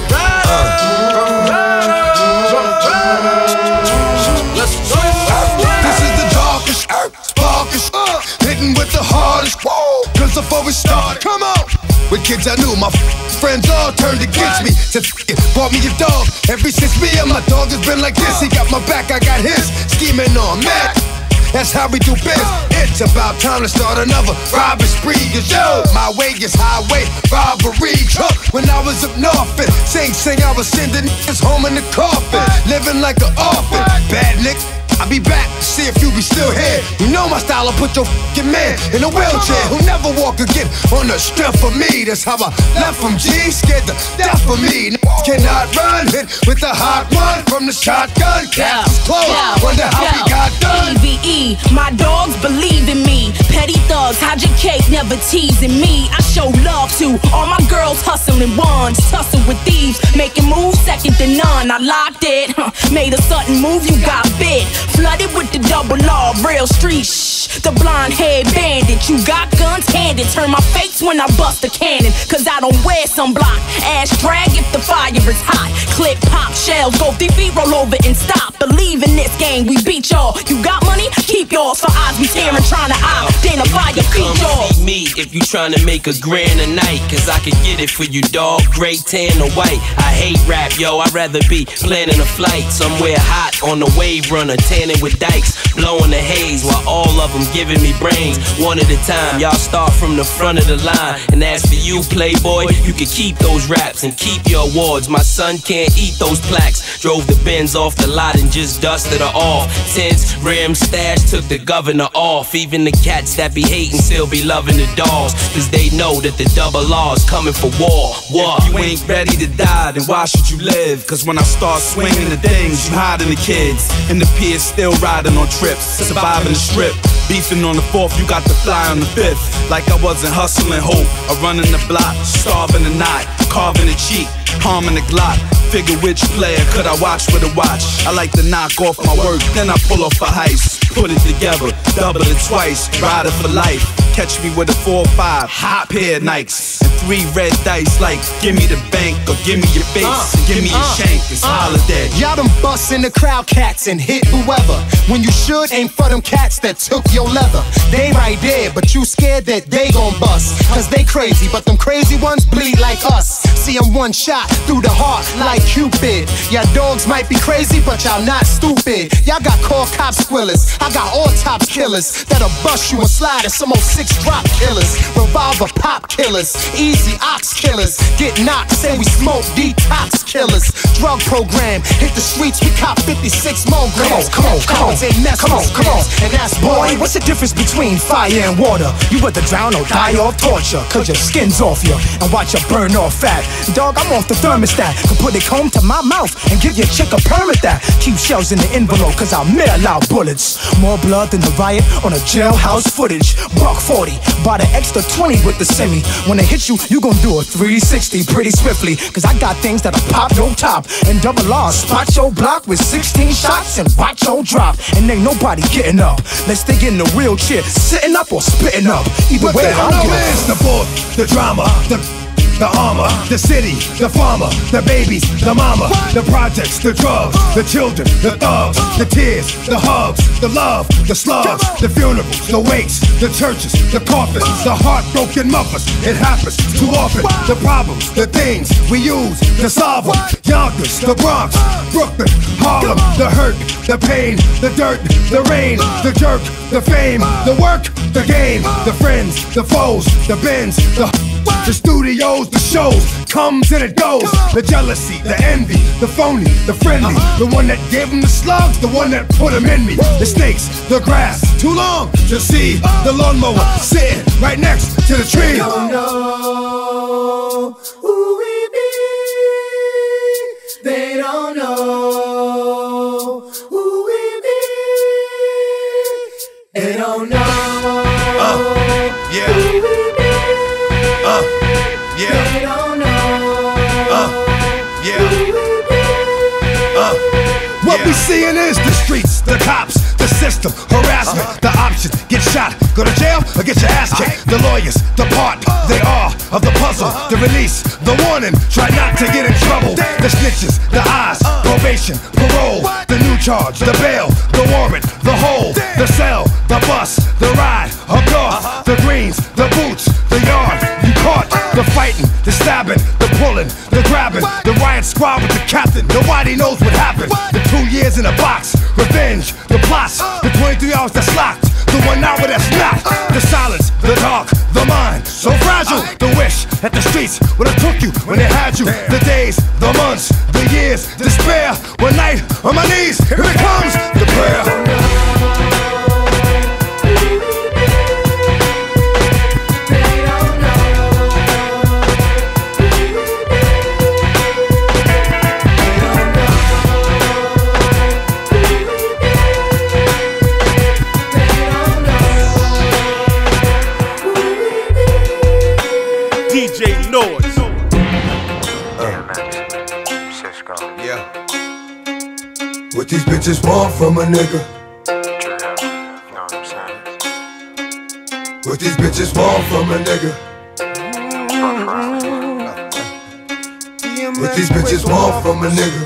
Let's go. This is the darkest, sparkest, hitting with the hardest. Cause before we started, come on. With kids I knew, my friends all turned against me. Just bought me a dog. Ever since me and my dog has been like this. He got my back, I got his. Scheming on Matt. That's how we do biz. It's about time to start another robbery spree. Cause yo, my way is highway robbery. When I was up north and sing, I was sending niggas home in the coffin. Living like an orphan. Bad nigga, I'll be back to see if you be still here. You know my style, I'll put your f***ing man in a wheelchair. Who'll never walk again on the strength of me. That's how I left from G, scared to death of me. Niggas cannot run, hit with the hot one from the shotgun. Caps is closed, wonder how we got done. EVE, my dogs believe in me. Petty thugs, hide your cake, never teasing me. I show love to all my girls hustling ones. Tussle with thieves, making moves second to none. I locked it, made a sudden move, you got bit. Flooded with the double law, real street shh. The blonde head bandit, you got guns handed. Turn my face when I bust a cannon, cause I don't wear sunblock. Ash drag if the fire is hot. Clip pop, shells go 3 feet, roll over and stop. Believe in this game, we beat y'all. You got money? Keep yours for eyes we tearing, trying to identify your feet yours. See me if you trying to make a grand a night, cause I can get it for you, dog. Gray, tan, or white. I hate rap, yo. I'd rather be planning a flight somewhere hot on the wave runner, tanning with dikes, blowing the haze while all of them giving me brains. One at a time, y'all start from the front of the line. And as for you, playboy, you can keep those raps and keep your awards. My son can't eat those plaques. Drove the Benz off the lot and just dusted her off. Tents, rims, stash, took the governor off. Even the cats that be hating still be loving the dogs, cause they know that the double R's coming for war. If you ain't ready to die, then why should you live? Cause when I start swinging the things, you hiding the kids. And the peers still riding on trips, surviving the strip. Beefing on the 4th, you got to fly on the 5th. Like I wasn't hustling hope or running the block, starving the night. carving a cheek, palm in the Glock. Figure which player could I watch with a watch. I like to knock off my work, then I pull off a heist. Put it together, double it twice, ride it for life. Catch me with a 4 or 5, hot pair of Nikes. And 3 red dice like, give me the bank or give me your face and give me your shank. It's holiday. Y'all done bust in the crowd cats and hit whoever. When you should aim for them cats that took your leather. They right there, but you scared that they gon' bust. Cause they crazy, but them crazy ones bleed like us. See them one shot through the heart like Cupid. Y'all dogs might be crazy, but y'all not stupid. Y'all got call cops squillers. I got all tops killers that'll bust you and slide and some old 6 drop killers. Revolver pop killers, easy ox killers. Get knocked, say we smoke detox killers. Drug program, hit the streets, we cop 56 more grams. Come on. And that's boy, what's the difference between fire and water? You either drown or die off torture. Cause your skin's off you and watch you burn off fat. Dog, I'm off the thermostat. Can put a comb to my mouth and give your chick a permit that. Keep shells in the envelope cause I'll mail out bullets. More blood than the riot on a jailhouse footage. Buck 40, bought an extra 20 with the semi. When they hit you, you gon' do a 360 pretty swiftly. Cause I got things that'll pop your top and double R. Spot your block with 16 shots and watch your drop. And ain't nobody getting up. Let's stay in the wheelchair, sitting up or spitting up. Either way, I'll get up. The book, the drama, the armor, the city, the farmer, the babies, the mama, the projects, the drugs, the children, the thugs, the tears, the hugs, the love, the slugs, the funerals, the wakes, the churches, the coffins, the heartbroken mothers. It happens too often. The problems, the things we use to solve them. Yonkers, the Bronx, Brooklyn, Harlem, the hurt, the pain, the dirt, the rain, the jerk, the fame, the work, the game, the friends, the foes, the bins, the studios, the shows, comes and it goes. The jealousy, the envy, the phony, the friendly, the one that gave them the slugs, the one that put them in me. The snakes, the grass, too long to see. The lawnmower sitting right next to the tree. They don't know who we be. They don't know who we be. They don't know yeah. who we be. Yeah. They don't know Yeah. who we be. What we seeing is the streets, the cops, the system, harassment, the options, get shot, go to jail, or get your ass kicked. The lawyers, the part, they are of the puzzle, the release, the warning, try not to get in trouble. The snitches, the eyes, probation, parole, the new charge, the bail, the warrant, the hold, the cell, the bus, the ride, up north, the greens, the boots, the yard, you caught, the fighting, the stabbing, the pulling, the grabbing, the riot squad with the captain, nobody knows what happened. The 2 years in a box, revenge, the plots, the 23 hours that's locked, the 1 hour that's not, the silence, the dark, the mind, so fragile, the wish at the streets when I took you, when they had you, the days, the months, the years, despair, one night on my knees, here it comes, the prayer. DJ Noise. Yeah. What these bitches want from a nigga? What these bitches want from a nigga? What these bitches want from a nigga?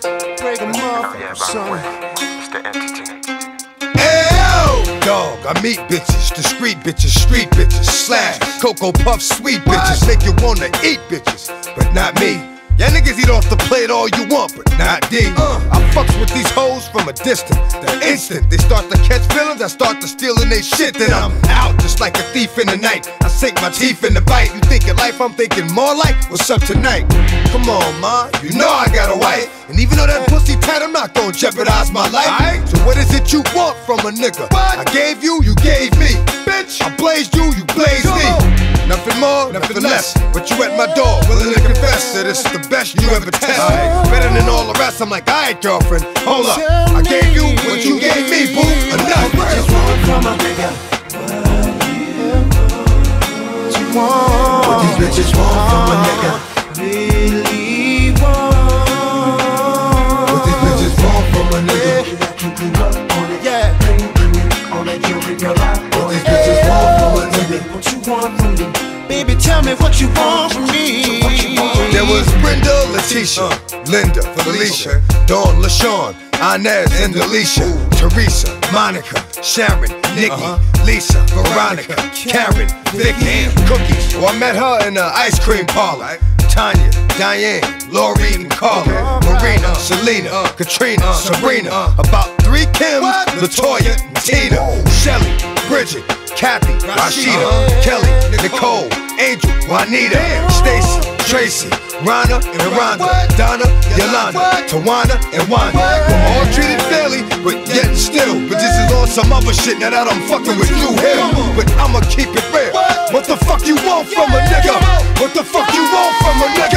Dog, I meet bitches, discreet bitches, street bitches, slash, Cocoa Puff, sweet bitches, make you wanna eat bitches, but not me. Y'all niggas eat off the plate all you want, but not D. I fucks with these hoes from a distance. The instant they start to catch feelings, I start to stealing they shit. Then I'm out just like a thief in the night. I sink my teeth in the bite. You thinking life, I'm thinking more like what's up tonight. Come on, ma, you know I got a wife. And even though that pussy tight, I'm not gonna jeopardize my life. So what is it you want from a nigga? I gave you, you gave me. Bitch, I blazed you, you blazed me. Nothing more, nothing less. But you at my door, willing to confess that it's the best you ever test. Better than all the rest. I'm like, alright, girlfriend, hold up. I gave you what you gave me, boo. Enough. Just want from a nigga. What you want? What these bitches want from a nigga? really want. What these bitches want from a nigga? Yeah. What these bitches want from a nigga? What you want from me? Baby, tell me what you want from me. There was Brenda, Leticia, Linda, Felicia, Dawn, LaShawn, Inez, and Alicia, Teresa, Monica, Sharon, Nikki, Lisa, Veronica, Karen, Vicky, Cookies. Oh, I met her in the ice cream parlor. Tanya, Diane, Lori, and Carla, Marina, Selena, Katrina, Sabrina. About 3 Kims, LaToya, Tina, Shelly, Bridget, Kathy, Rashida, Kelly, Nicole, Angel, Juanita, Stacy, Tracy, Rhonda, and Rhonda, Donna, Yolanda, Tawana, and Wanda. We're all treated fairly, but yet still. But this is on some other shit now that I'm fucking with you here. But I'ma keep it real. What the fuck you want from a nigga? What the fuck you want from a nigga?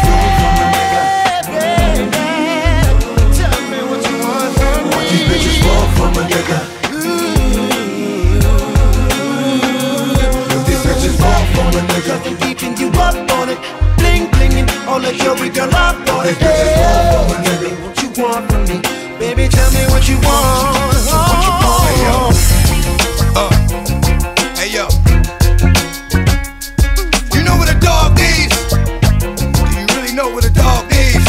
Tell me what you want from me. What these bitches want from a nigga? What these bitches want from a nigga? Keeping you up on it, bling blinging, all the jewelry girl up on What it. these bitches want from a nigga? What you want from me? Baby, tell me what you want. Hey yo, you know what a dog needs? Do you really know what a dog needs?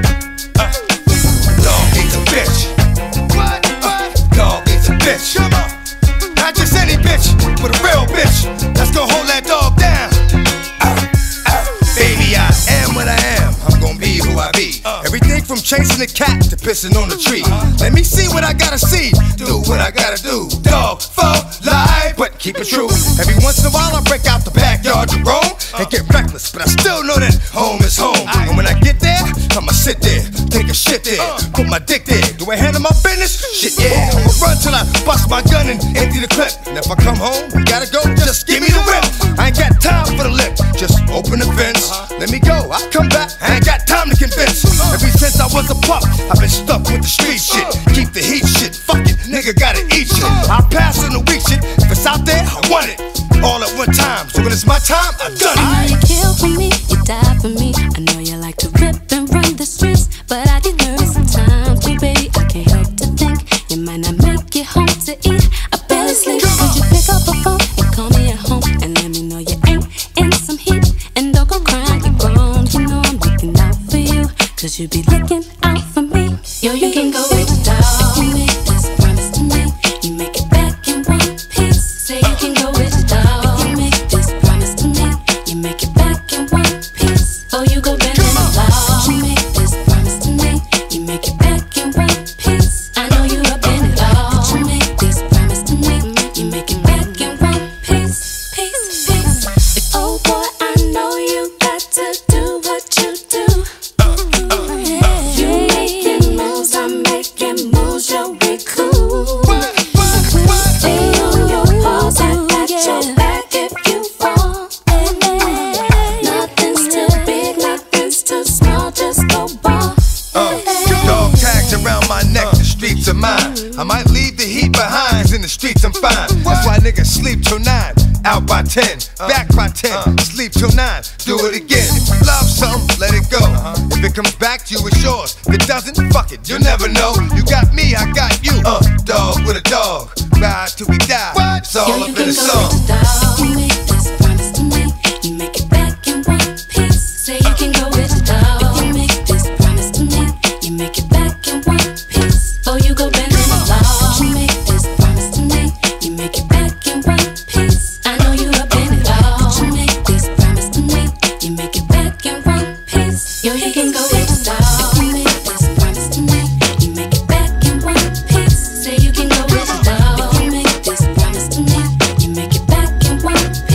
Dog needs a bitch. What? Dog needs a bitch. Come on, not just any bitch, but a real bitch that's gonna hold that dog down. Baby, I am what I am. I'm gonna be who I be. Everything from chasing the cat to pissing on the tree. Let me see what I gotta see. Do what I gotta do. Dog, fuck, lie, but keep it true. Every once in a while I break out the backyard to roam and get reckless, but I still know that home is home. And when I get there, I'ma sit there, take a shit there, put my dick there. Do I handle my business? Shit, yeah. I'ma run till I bust my gun and empty the clip. And if I come home, we gotta go, just give me the whip. I ain't got time for the lip, just open the fence. Let me go, I'll come back, I ain't got time to convince. Ever since I was a pup, I've been stuck with the street shit. Keep the heat shit, fuck it, nigga gotta eat shit. I'll pass on the weak shit, if it's out there, I want it. All at one time, so when it's my time, I've done it. You kill for me, you die for me. I know you like to rip and run the streets, but I get nervous sometimes too, baby. I can't help to think you might not make it home to eat. I barely sleep. Could you pick up a phone and call me at home and let me know you ain't in some heat? And don't go crying, you're grown. You know I'm looking out for you, cause you be looking out for me. Yo, you can go with the dog. You make this promise to me, you make it back in one piece. Say you can go with the dog. You make this promise to me, you make it back in one piece. Oh, you go bend in the law. You make this promise to me, you make it back in one piece. I know you up in it all. You make this promise to me, you make it back in one piece. Piece, piece. Oh boy, I know you got to do what you do. You making moves, I'm making moves, yo, we cool. Stay on your paws, I got your back if you fall. Nothing's too big, nothing's too small, just go ball. Dog tags around my neck, the streets are mine. I might leave the heat behind, in the streets I'm fine. That's why niggas sleep till 9, out by 10, back by 10, sleep till 9, do it again. If you love something, let it go. If it comes back to you, it's yours. If it doesn't, fuck it, you'll never know. You got me, I got you. Dog with a dog, ride till we die. It's all up in the song. You make this promise to me, you make it back in one piece. Say you can go with the dog. You make this promise to me, you make it back in one piece. Oh, you go bend in the law. You make this promise to me, you make it back in one piece. I know you up in it all. You make this promise to me, you make it back in one piece. Yo, you can go with the dog. You make this promise to me, you make it back in one piece. Say you can go with the dog. You make this promise to me, you make it back in one piece.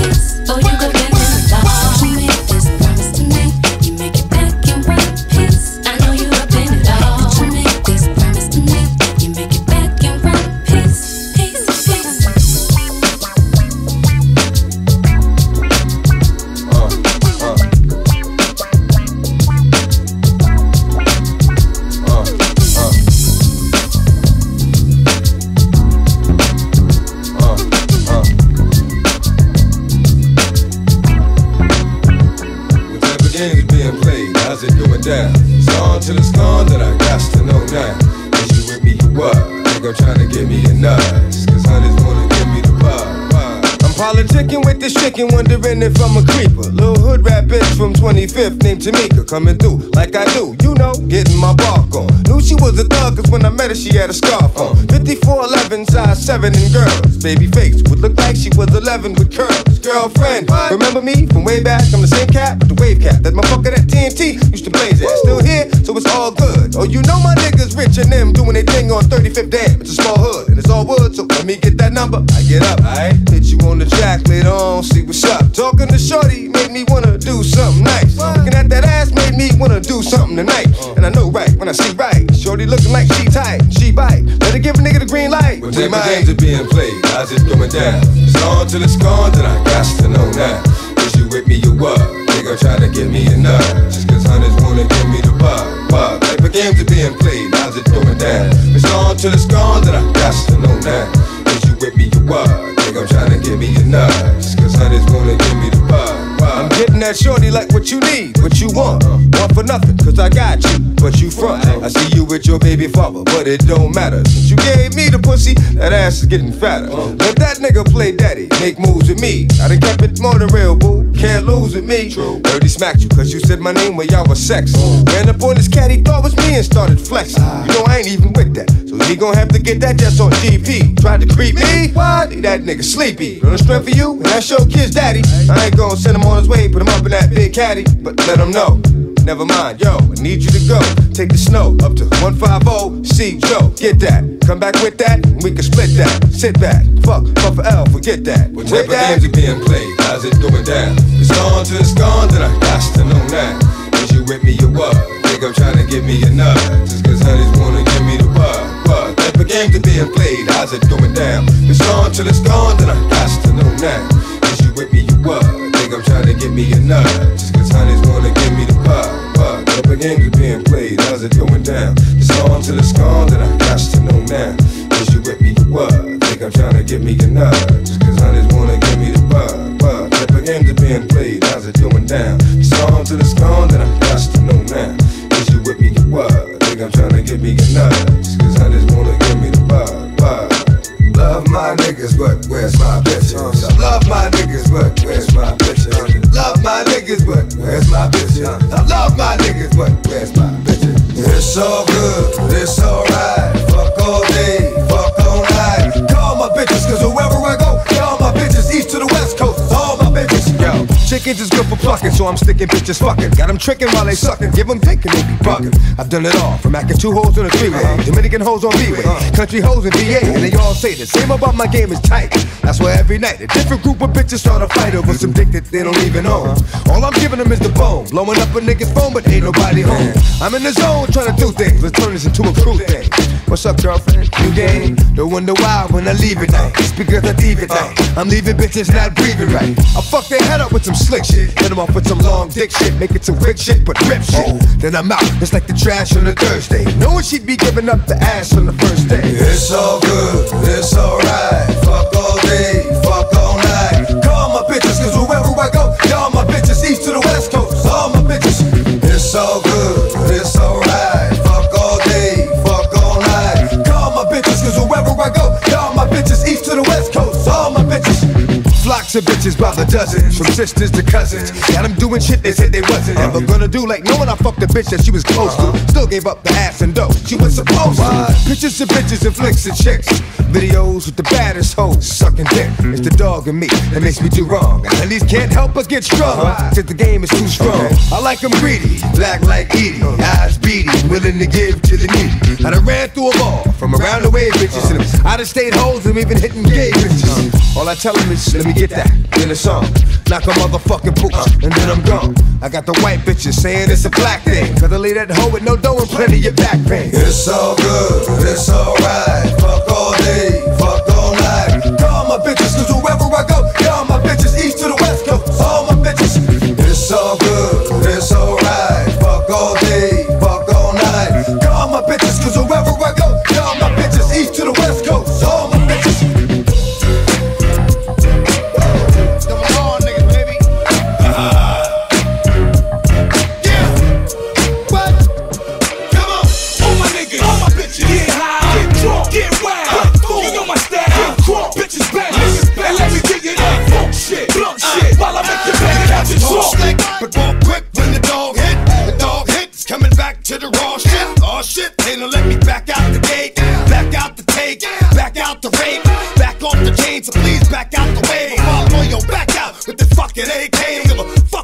how's it going down? It's on till it's gone, then I got to know now. Is you with me, you what? Think I'm trying to give me a nuts, cause honey's wanna give me the vibe. I'm politicking with this chicken, wondering if I'm a creeper. Little hood rat bitch from 25th named Tamika, coming through like I do, you know, getting my bark on. Knew she was a thug, cause when I met her, she had a scarf on. 54'11", size 7 and girls. Baby face would look like she was 11 with curls. Girlfriend, remember me from way back? I'm the same cat with the wave cap. That motherfucker that TNT used to blaze at. Still here, so it's all good. Oh, you know my niggas rich and them doing their thing on 35th Dam. It's a small hood and it's all wood, so let me get that number. I get up, aight? Hit you on the track later on, see what's up. Talking to shorty made me wanna do something nice. Looking at that ass made me wanna do something tonight. And I know right when I see right. Shorty looking like she tight, she bite. Let her give a nigga the green light. What type of games are being played? How's it going down? It's on till it's gone, then I got to know now. Is you with me, you what? Nigga try to give me a nut, just cause honeys wanna give me the vibe. What type of games are being played? How's it going down? It's on till it's gone, then I got to know now. Is you with me, you what? Nigga trying to give me a nut, just cause honeys wanna give me the vibe. I'm getting that shorty like what you need, what you want. Want for nothing, cause I got you, but you front. I see you with your baby father, but it don't matter. Since you gave me the pussy, that ass is getting fatter. Let that nigga play daddy, make moves with me. I done kept it more than real, boo. Can't lose with me. Dirty smacked you, cause you said my name when y'all was sex. Ran up on this cat, he thought was me and started flexing. You know I ain't even with that, so he gon' have to get that just on GP. Tried to creep me? Why? That nigga sleepy. On the strength for you, and that's your kid's daddy. I ain't gon' send him on his way, put him up in that big caddy, but let him know. Never mind, yo, I need you to go. Take the snow up to 150, see Joe, get that. Come back with that, and we can split that. Sit back, fuck for L, forget that. What type of games are being played? How's it going down? It's on till it's gone, then I got to know now. Is you with me, you what? Think I'm trying to give me a nut, just cause honeys wanna give me the vibe. What type of games are being played? How's it going down? It's on till it's gone, then I got to know now. Is you with me, you what? Think I'm trying to give me a nut, just cause honeys wanna give me the vibe. What type of games are being played? How's it going down? It's on till it's gone, then I got to know now. Is you with me, you what? Think I'm trying to give me a nut, just cause honeys wanna give me the vibe. What type of games are being played? How's it going down? It's on till it's gone, then I got to know now. Is you with me, you what? Think I'm trying to give me a nut, just cause honeys wanna give me the vibe. Love my niggas, but where's my bitches? I love my niggas, but where's my bitches? Love my niggas, but where's my bitches? I love my niggas, but where's my bitches? It's all good, it's alright. Fuck all day, fuck all night. Call my bitches, cause wherever I go, call my bitches. East to the west coast, all my bitches. Yo, chickens is good for plucking, so I'm sticking bitches fucking. Got them tricking while they sucking, give them dick and they be bugging. I've done it all, from acting 2 hoes in a 3-way, Dominican hoes on B-way, country hoes in VA, and they all say the same about my game is tight. That's why every night a different group of bitches start a fight over some dick that they don't even own. All I'm giving them is the bone, blowing up a nigga's phone, but ain't nobody home. I'm in the zone trying to do things, let's turn this into a crew thing. What's up, girlfriend? You game? Don't wonder why when I leave at night. It's because I leave at night. I'm leaving bitches not breathing right. I fuck their head up with some slick shit, hit them off with some long dick shit, make it some quick shit, but rip shit. Then I'm out, it's like the trash on a Thursday. Knowing she'd be giving up the ass on the first day. It's all good, it's alright. Fuck all day, fuck all night. Call my bitches, cause wherever I go, y'all my bitches. East to the west coast, all my bitches. It's all good, it's alright. Fuck all day, fuck all night. Call my bitches, cause wherever I go, y'all my bitches. East to the west coast, all my bitches. Flocks of bitches by the dozens, from sisters to cousins. Got them doing shit they said they wasn't ever gonna do, like knowing I fucked a bitch that she was close to. Still gave up the ass and dough she was supposed to. Pictures of bitches and flicks of chicks, videos with the baddest hoes sucking dick. It's the dog in me that makes me do wrong. At least can't help but get strong, since the game is too strong. I like them greedy, black like Edie, eyes beady, willing to give to the needy. I done ran through them all, from around the way bitches to them out-of-state hoes and even hitting gay bitches. All I tell them is, let me get that in a song. Knock a motherfucking boots, and then I'm gone. I got the white bitches saying it's a black thing, cause I leave that hoe with no dough and plenty of back pain. It's all good, it's alright. Fuck all day, fuck all night. Call my bitches, cause wherever I go, y'all my bitches. East to the west coast, all my bitches. It's all good, it's alright. Fuck all day, fuck all night. Call my bitches, cause wherever I go, y'all my bitches. East to the west coast, all my bitches.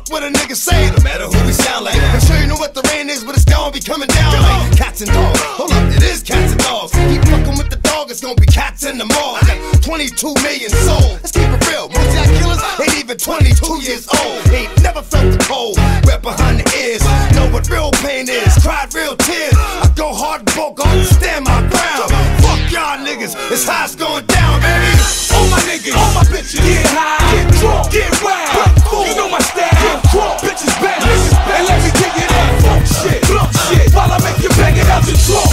what a nigga say, no matter who we sound like. I'm sure you know what the rain is, but it's gonna be coming down like cats and dogs. Hold up, it is cats and dogs. Keep fucking with the dog, it's gonna be cats in the mall. Got 22 million souls. Let's keep it real. Most y'all killers ain't even 22 years old. Ain't never felt the cold. Wet behind the ears. Know what real pain is. Cried real tears. I go hard and broke hard and stand my ground. Fuck y'all niggas. It's how it's going down, baby. All my niggas, all my bitches, get high, get drunk, get wild. You know my style, get drunk, bitches bounce. And let me take it out, funk shit, while I make you bang it out the trunk.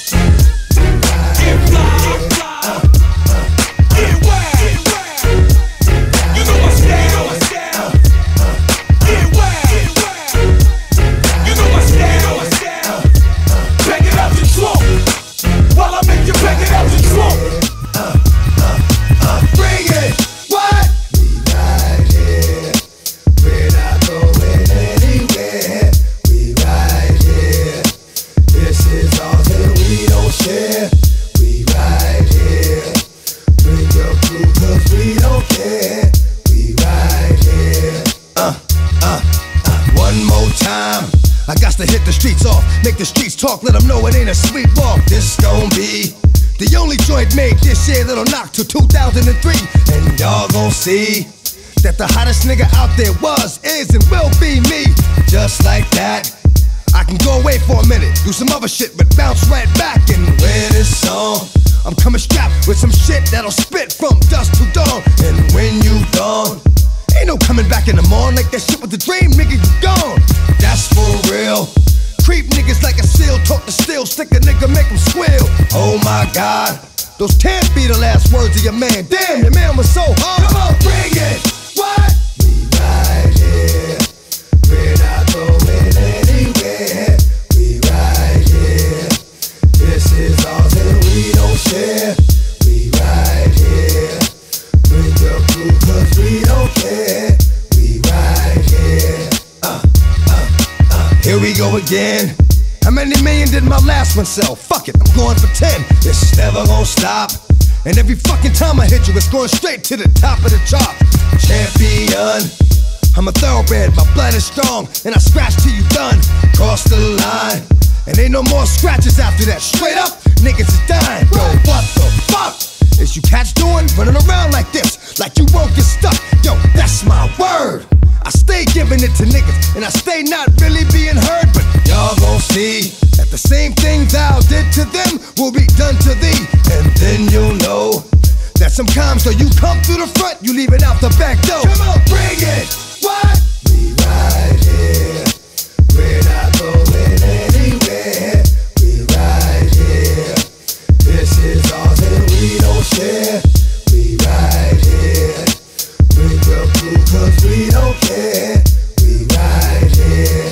Get fly, get wild. You know my style, get wild. You know my style, bang it out the trunk, while I make you bang it out the trunk. Bring it! What? We right here. We're not going anywhere. We right here. This is ours and we don't share. We right here. Bring your crew 'cause we don't care. We right here. One more time. I got to hit the streets off. Make the streets talk, let them know it ain't a sweet walk. This gon' be the only joint made this year that'll knock till 2003. And y'all gon' see that the hottest nigga out there was, is, and will be me. Just like that, I can go away for a minute, do some other shit, but bounce right back. And when it's on, I'm coming strapped with some shit that'll spit from dusk to dawn. And when you gone, ain't no coming back in the morning. Like that shit with the dream, nigga, you gone. That's for real. Creep niggas like a seal, talk to steel, stick a nigga, make him squeal. Oh my God, those can't be the last words of your man. Damn, your man was so hard. Come on, bring it. What? We right here. We're not going anywhere. We right here. This is ours and we don't share. We right here. Bring your crew 'cause we don't care. We right here. Here we go again. How many million did my last one sell? Fuck it, I'm going for 10. This is never gonna stop. And every fucking time I hit you, it's going straight to the top of the chart. Champion, I'm a thoroughbred, my blood is strong, and I scratch till you done. Cross the line, and ain't no more scratches after that. Straight up, niggas is dying. Yo, what the fuck is you cats doing? Running around like this, like you won't get stuck. Yo, that's my word. I stay giving it to niggas, and I stay not really being heard. But y'all gon' see that the same thing thou did to them will be done to thee. And then you'll know that sometimes though you come through the front, you leave it out the back door. Come on, bring it. What? We right here. We're not going anywhere. We right here. This is ours and we don't share. We right here. Bring your crew 'cause we don't care. We right here.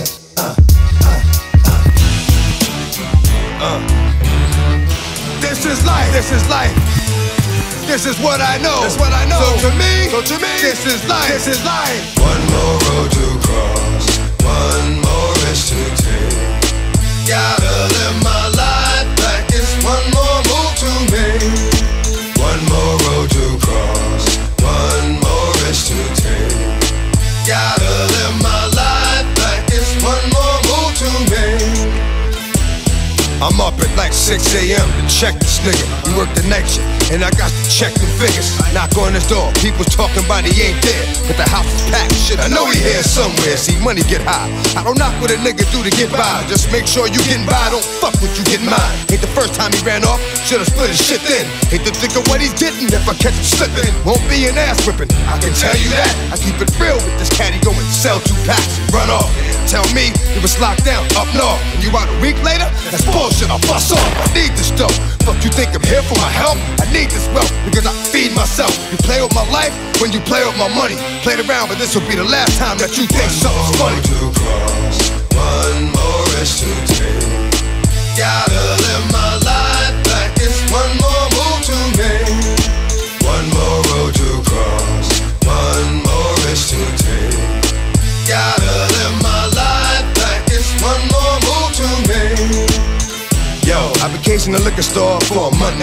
This is life. This is life. This is what I know. That's what I know. So to me, this is life. This is life. One more road to cross, one more risk to take. Gotta live my life like it's one more move to make. One more road to cross, one more risk to take. Gotta live my life like it's one more move to make. I'm up at like 6 a.m. to check this nigga. We work the night shift, and I got to check the figures. Knock on his door, people talking about he ain't there, but the house is packed. Shit, I know he here somewhere. See, money get high. I don't knock what a nigga do to get by. Just make sure you getting by, don't fuck with you getting mine. Ain't the first time he ran off, should've split his shit then. Hate to think of what he's getting if I catch him slipping. Won't be an ass whipping, I can tell you that. I keep it real with this cat, he go and sell 2 packs and run off. Tell me it was locked down up north, and you out a week later? That's bullshit, I'll bust off. I need this dough. Fuck you think I'm here for my help? I need this wealth because I feed myself. You play with my life when you play with my money. Played around, but this will be the last time that you think something's funny. To cross, one more risk to take. Gotta live my life like it's one more move to make. One more road to cross, one more risk to take. Gotta live my life like it's one more move to make. Yo, I've been casing the liquor store for a month now.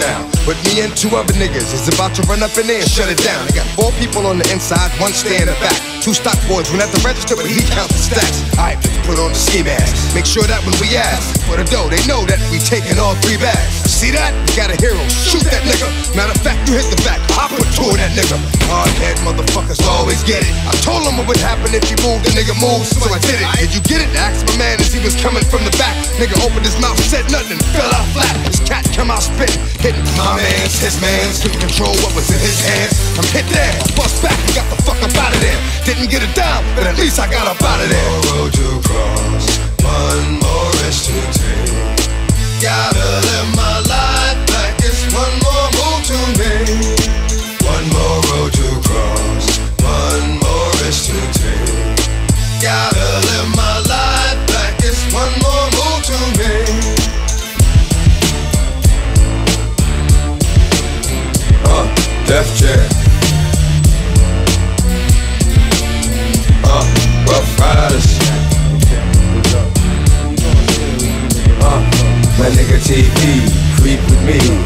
But me and 2 other niggas is about to run up in there and shut it down. They got 4 people on the inside, 1 stay in the back. 2 stock boys went at the register, but he counts the stacks. Alright, let's put on the ski mask. Make sure that when we ask for the dough, they know that we taking all 3 bags. See that? You got a hero, shoot that nigga. Matter of fact, you hit the back, I put 2 of that nigga. Hard-head motherfuckers always get it. I told him what would happen if he moved, the nigga moved, so I did it. Did you get it? Asked my man as he was coming from the back. Nigga opened his mouth, said nothing, fell out flat. His cat come out spitting, hitting my man's, his man's. Couldn't control what was in his hands. I'm hit there, I bust back and got the fuck up out of there. Didn't get it down, but at least I got up out of there. One more road to cross, 1 more risk to take. Gotta live my life like it's 1 more move to make. 1 more road to cross, 1 more risk to take. Gotta live my life like it's 1 more move to make. Def Jam. Rough Riders. My nigga TP, creep with me.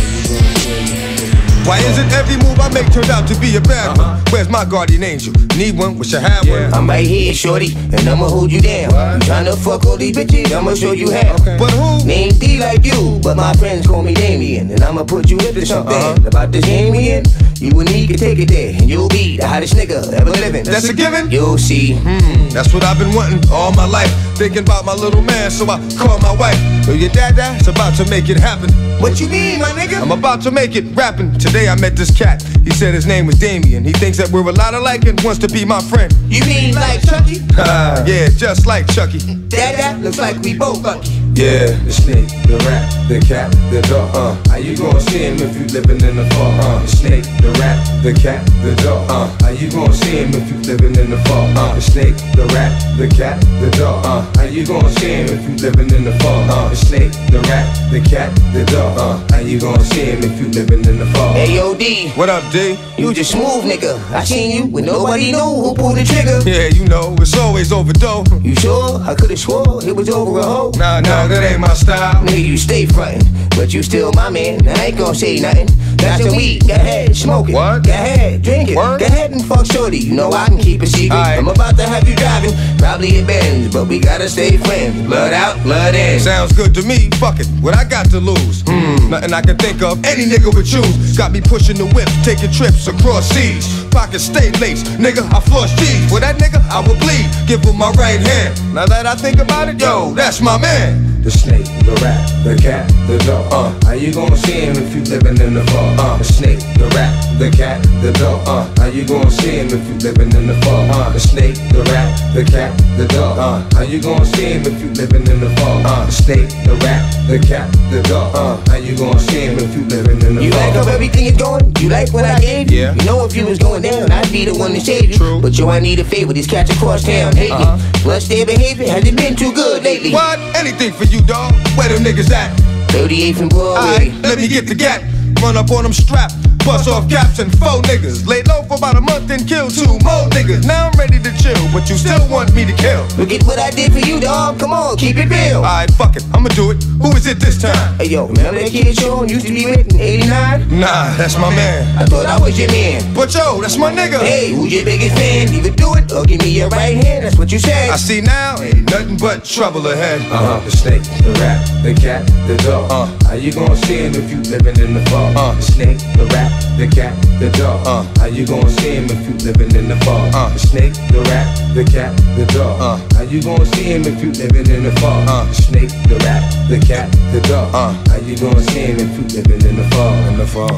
Why is it every move I make turns out to be a bad one? Where's my guardian angel? Need one? Wish I had one. I'm right here, shorty, and I'ma hold you down. You tryna fuck all these bitches? I'ma show you how. But who? Name D like you, but my friends call me Damien, and I'ma put you into something. About this game we in, you and me can take it there, and you'll be the hottest nigga ever living. That's a given? You'll see. That's what I've been wanting all my life. Thinking about my little man, so I call my wife. Yo, your dada's about to make it happen. What you mean, my nigga? I'm about to make it rapping. Today I met this cat. He said his name was Damien. He thinks that we're a lot alike and wants to be my friend. You mean like Chucky? Yeah, just like Chucky. Dada looks like we both lucky. Yeah, the snake, the rat, the cat, the dog. How you gonna see him if you living in the fall? The snake, the rat, the cat, the dog. How you gonna see him if you living in the fall? The snake, the rat, the cat, the dog. How you gonna see him if you living in the fall? The snake, the rat, the cat, the dog. How you gonna see him if you living in the fall? Hey yo D, what up D? You just smooth nigga. I seen you when nobody knew who pulled the trigger. Yeah, you know, it's always over dough. You sure? I could've swore it was over a hoe. Nah, that ain't my style. Nigga, you stay frontin', but you still my man. I ain't gon' say nothing. Got some weed, go ahead, smoke it. What? Go ahead, drink it. Word? Go ahead and fuck shorty. You know I can keep a secret. I'm about to have you driving, probably a Benz, but we gotta stay friends. Blood out, blood in. Sounds good to me. Fuck it. What I got to lose? Nothing I can think of. Any nigga would choose. Got me pushing the whip, taking trips across seas. Pockets stay laced, nigga. I floss G's. For that nigga, I will bleed. Give him my right hand. Now that I think about it, yo, that's my man. The snake, the rat, the cat, the dog. How you gonna see him if you living in the fall? The snake, the rat, the cat, the dog. How you gonna see him if you living in the fall? The snake, the rat, the cat, the dog. How you gonna see him if you living in the fall? The snake, the rat, the cat, the dog. How you gonna see him if you living in the fall? You like how everything is going? You like what I gave you? Yeah. You know if you was going down, I'd be the one to save you. True. But yo, I need a favor. These cats across town hate me. Plus their behavior hasn't been too good lately. What? Anything for you, dog. Where them niggas at? 38th and Broadway. Alright, let me get the gat. Run up on them strap. Bust off caps and 4 niggas. Laid low for about a month and killed 2 more niggas. Now I'm ready to chill, but you still want me to kill. Look at what I did for you, dog. Come on, keep it real. Alright, fuck it. I'ma do it. Who is it this time? Hey yo, remember that kid Sean used to be with in 89? Nah, that's my man. I thought I was your man. But yo, that's my nigga. Hey, who's your biggest fan? Either do it or give me your right hand. That's what you said. I see now, ain't nothing but trouble ahead. The snake, the rat, the cat, the dog. How you gonna see him if you living in the fall? The snake, the rat, the cat, the dog. How you gonna see him if you living in the fall? The snake, the rat, the cat, the dog. How you gonna see him if you living in the fall? The snake, the rat, the cat, the dog. How you gonna see him if you living in the fall? In the fall,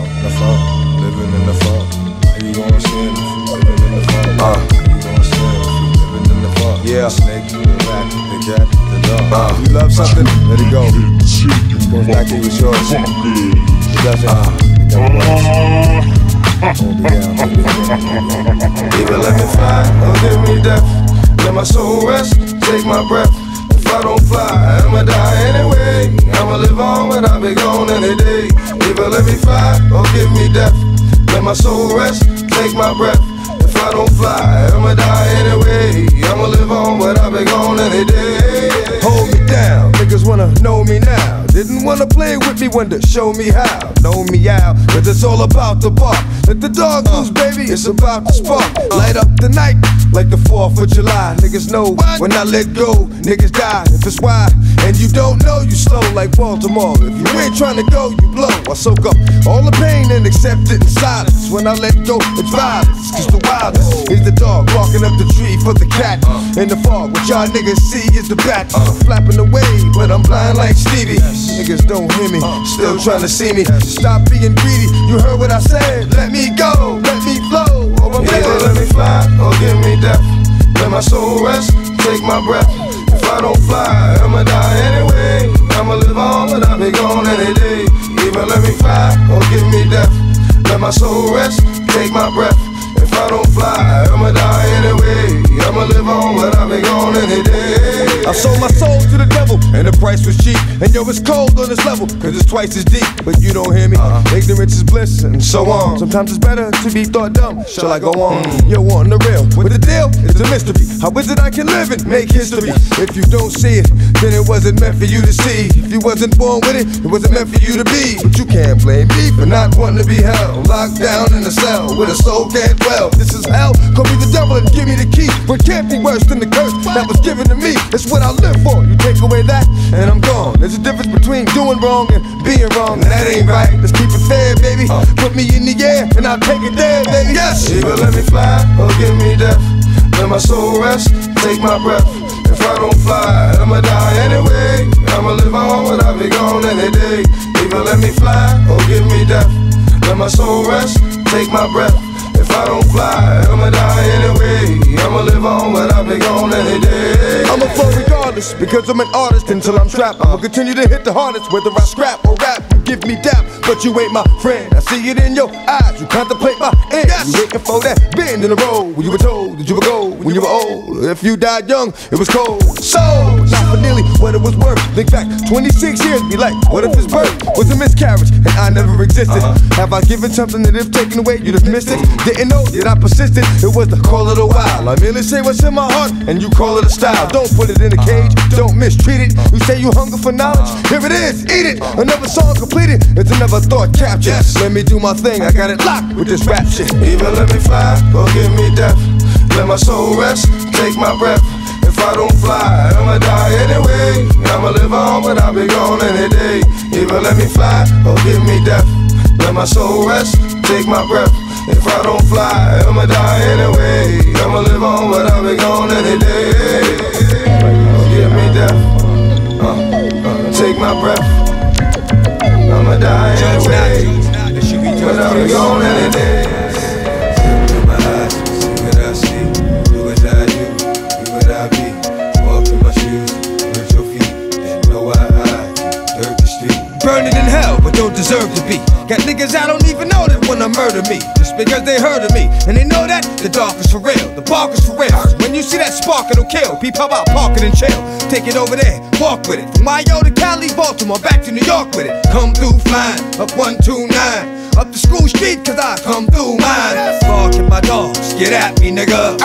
living in the fall. How you gonna see him if you living in the fall? How you gonna see him if you living in the fall? Yeah, the snake, the rat, the cat, the dog. You love something? Let it go. Goes back to it's yours. It doesn't. It don't work. Either let me fly or give me death. Let my soul rest, take my breath. If I don't fly, I'ma die anyway. I'ma live on when I be gone any day. Either let me fly or give me death. Let my soul rest, take my breath. If I don't fly, I'ma die anyway. I'ma live on when I be gone any day. Hold me down, niggas wanna know me now. Didn't wanna play with me, wonder, show me how. Know me out, cause it's all about the bark. Let the dog loose, baby, it's about to spark. Light up the night like the 4th of July. Niggas know when I let go, niggas die. If it's why, and you don't know, you slow like Baltimore. If you ain't trying to go, you blow. I soak up all the pain and accept it in silence. When I let go, it's violence. Cause the wildest is the dog walking up the tree for the cat. In the fog, what y'all niggas see is the bat. Flapping away, but I'm blind like Stevie. Niggas don't hear me, still trying to see me. Stop being greedy, you heard what I said. Let me go, let me flow. Either let me fly or give me death. Let my soul rest, take my breath. If I don't fly, I'ma die anyway. I'ma live on, but I'll be gone any day. Either let me fly or give me death. Let my soul rest, take my breath. If I don't fly, I'ma die anyway. I'ma live on, but I'll be gone any day. I sold my soul to the devil, and the price was cheap. And yo, it's cold on this level, cause it's twice as deep. But you don't hear me, ignorance is bliss, and so on. Sometimes it's better to be thought dumb. Shall I go on? Yo, on the real, with the deal is a mystery. How is it I can live and make history? If you don't see it, then it wasn't meant for you to see. If you wasn't born with it, it wasn't meant for you to be. But you can't blame me for not wanting to be held. Locked down in a cell, with a soul can't dwell. This is hell, call me the devil and give me the key. But can't be worse than the curse that was given to me. That's what I live for. You take away that, and I'm gone. There's a difference between doing wrong and being wrong, and that ain't right. Let's keep it fair, baby. Put me in the air, and I'll take it there, baby. Yes! Either let me fly or give me death. Let my soul rest, take my breath. If I don't fly, I'ma die anyway. I'ma live on, but I'll be gone any day. Either let me fly or give me death. Let my soul rest, take my breath. If I don't fly, I'ma die anyway. I'ma live on, but I'll be gone any day. I'ma flow regardless, because I'm an artist until I'm trapped. I'ma continue to hit the hardest, whether I scrap or rap. You give me dap, but you ain't my friend. I see it in your eyes, you contemplate my end. You waiting for that bend in the road when you were told that you would go when you were old. If you died young, it was cold. So, not for nearly what it was worth. Think back 26 years, be like, what if his birth was a miscarriage and I never existed? Have I given something that if taken away, you'd have missed it? Didn't know that I persisted, it was the call of the wild. I merely say what's in my heart, and you call it a style. Don't put it in a cage, don't mistreat it. You say you hunger for knowledge, here it is, eat it. Another song completed, it's another thought captured. Let me do my thing, I got it locked with this rap shit. Either let me fly or give me death. Let my soul rest, take my breath. If I don't fly, I'ma die anyway. I'ma live on, but I'll be gone any day. Either let me fly or give me death. Let my soul rest, take my breath. If I don't fly, I'ma die anyway. I'ma live on, but I'll be gone any day. Give me death. Take my breath. I'ma die anyway. But I'll be gone any day. Look in my eyes, see what I see. Do as I do, be what I be. Walk in my shoes, hurt your feet. And know I dirt the street. Burning in hell, but don't deserve to be. Got niggas I don't even know that wanna murder me just because they heard of me. And they know that the dark is for real, the bark is for real. So when you see that spark, it'll kill. Peep, how about park it and chill? Take it over there, walk with it. From Mayo to Cali, Baltimore, back to New York with it. Come through flying, up 129. Up the school street, cause I come through mine. Barking my dogs, get at me, nigga.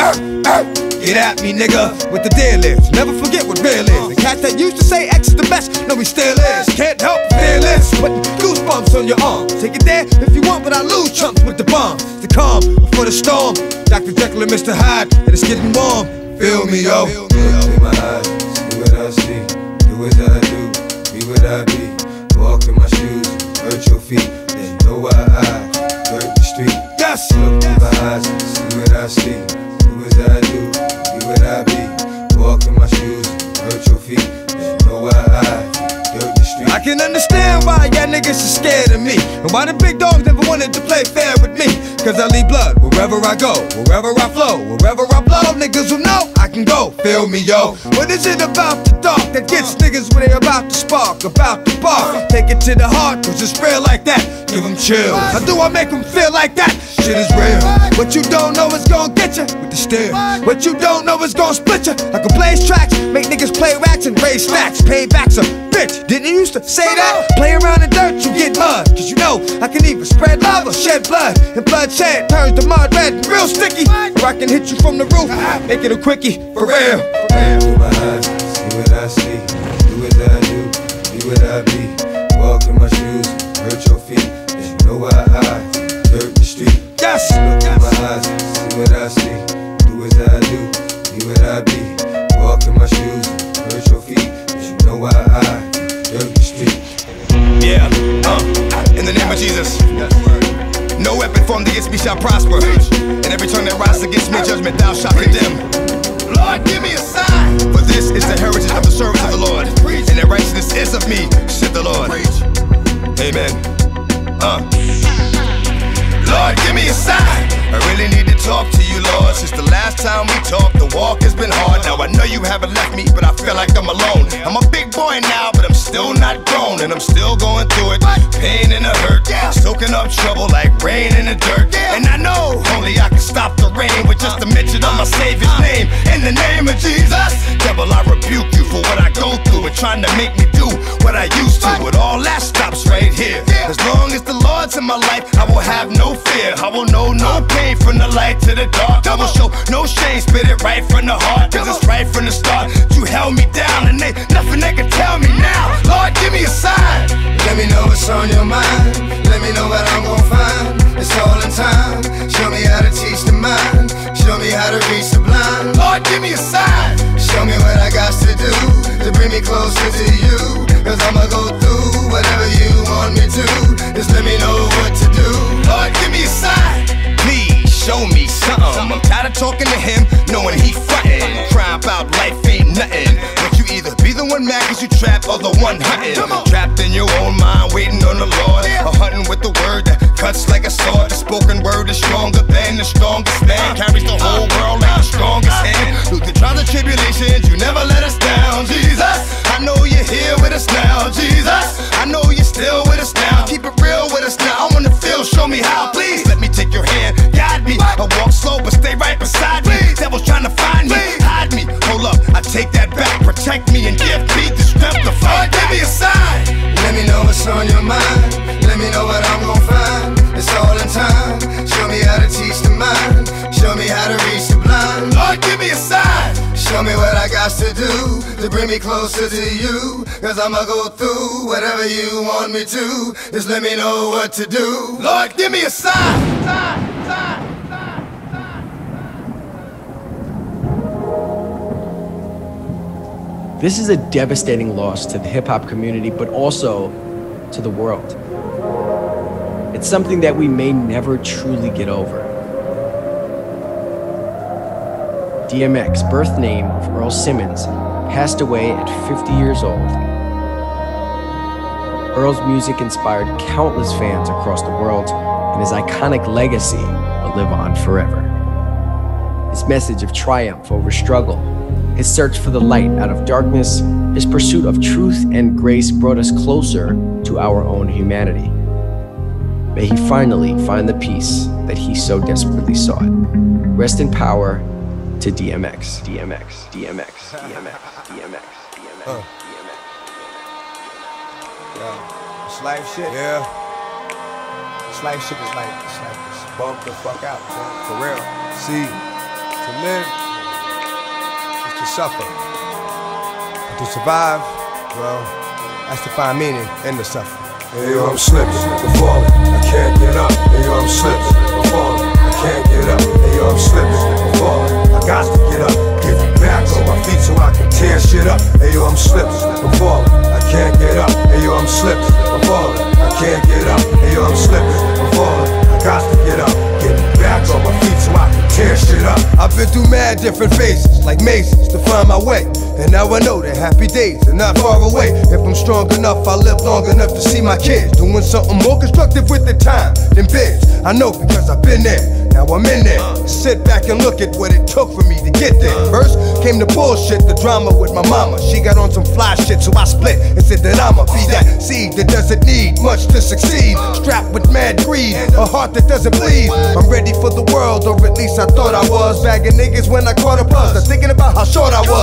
Get at me, nigga, with the deal is. Never forget what real is. The cat that used to say X is the best, no, he still is. Can't help fearless, putting goosebumps on your arm. Take it there if you want, but I lose chunks with the bombs. The calm before the storm. Dr. Jekyll and Mr. Hyde, and it's getting warm. Feel me, yo. Look in my eyes, see what I see. Do as I do, be what I be. Walk in my shoes, hurt your feet. Then know I dirt the street. Yes. Look in my eyes, see what I see. Do as I do, be what I be. Walk in my shoes, hurt your feet. Then know I dirt the street. I can understand why y'all niggas are scared of me, and why the big dogs never wanted to play fair with me. Cause I leave blood wherever I go, wherever I flow, wherever I blow. Niggas will know I can go, feel me, yo. What is it about the dark that gets niggas when they about to spark, about to bark? Take it to the heart, cause it's real like that. Give them chills. How do I make them feel like that? Shit is real. What you don't know is gonna get you with the steel. What you don't know is gonna split you like a blaze tracks. Make niggas play racks and raise stacks. Payback's a bitch. Didn't you used to say that? Play around in dirt, you get mud. Cause you know I can either spread love or shed blood. And bloodshed turns the mud red and real sticky. Or I can hit you from the roof, make it a quickie, for real. Look in my eyes, see what I see. Do as I do, be would I be? Walk in my shoes, hurt your feet. And you know why I dirt the street. Yes. Look in my eyes, see what I see. Do as I do, be what I be. Walk in my shoes, hurt your feet. And you know why I dirt the street. Yeah, in the name of Jesus. No weapon formed against me shall prosper. And every tongue that rises against me in judgment thou shalt condemn. Lord, give me a sign. For this is the heritage of the servants of the Lord, and that righteousness is of me, said the Lord. Amen. Lord, give me a sign. I really need to talk to you, Lord. Since the last time we talked, the walk has been hard. Now I know you haven't left me, but I feel like I'm alone. I'm a big boy now, but I'm still not grown, and I'm still going through it. Pain and a hurt, soaking up trouble like rain in the dirt. And I know only I can stop the rain with just a mention of my Savior's name. In the name of Jesus, devil, I rebuke you for what I go through and trying to make me do what I used to. But all that stops right here. As long as the Lord's in my life, I will have no fear. I will know no pain from the light to the dark. I will show no shame, spit it right from the heart. Cause it's right from the start. You held me down and ain't nothing they can tell me now. Lord, give me a sign. Let me know what's on your mind. Let me know what I'm gon' find. It's all in time. Show me how to teach the mind. Show me how to reach the blind. Lord, give me a sign. Show me what I got to do to bring me closer to you. Cause I'ma go through whatever you want me to. Just let me know what to do. Lord, give me a sign. Please show me something. I'm tired of talking to him, knowing he frontin'. Crying about life ain't nothing. But you either be the one mad cause you trapped or the one hunting. Trapped in your own mind, waiting on the Lord. Or hunting with the word that cuts like a sword. The spoken word is stronger than the strongest man. Carries the whole world like the strongest hand. Through the trials and tribulations, you never let us down, Jesus. I know you're here with us now, Jesus. I know you're still with us now. Keep it real with us now. I wanna feel, show me how, please. Let me take your hand, guide me. I walk slow, but stay right beside me. Devil's trying to find me, hide me. Hold up, I take that back. Protect me and give me the strength to fight. Give me a sign. Let me know what's on your mind. Let me know what I'm gon' find. It's all in time. Show me how to teach the mind. Show me how to reach the blind. Lord, give me a sign. Show me what I got to do to bring me closer to you. Cause I'ma go through whatever you want me to. Just let me know what to do. Lord, give me a sign. This is a devastating loss to the hip-hop community, but also to the world. It's something that we may never truly get over. DMX, birth name of Earl Simmons, passed away at 50 years old. Earl's music inspired countless fans across the world, and his iconic legacy will live on forever. His message of triumph over struggle, his search for the light out of darkness, his pursuit of truth and grace brought us closer to our own humanity. May he finally find the peace that he so desperately sought. Rest in power to DMX, DMX, DMX, DMX, DMX, DMX, DMX. Yeah, it's life shit. Yeah. This life shit is like, it's bump the fuck out, man. For real. See, to live is to suffer. And to survive, well, that's to find meaning in the suffering. Hey yo, I'm slipping, I'm falling, I can't get up. Hey yo, I'm slipping, I'm falling, I can't get up. Hey yo, I'm slipping, I'm falling, I got to get up. Get back on my feet so I can tear shit up. Hey yo, I'm slipping, I'm falling, I can't get up. Hey yo, I'm slipping, I'm falling, I can't get up. Hey yo, I'm slipping, I'm falling, I got to get up. Get back on my feet so I can tear shit up. I've been through mad different phases, like mazes, to find my way. And now I know that happy days are not far away. If I'm strong enough, I'll live long enough to see my kids doing something more constructive with the time than biz. I know because I've been there, now I'm in there. Sit back and look at what it took for me to get there. First came the bullshit, the drama with my mama. She got on some fly shit, so I split and said that I'ma be that seed that doesn't need much to succeed. Strapped with mad greed, a heart that doesn't bleed. I'm ready for the world, or at least I thought I was. Bagging niggas when I caught a buzz, not thinking about how short I was. Go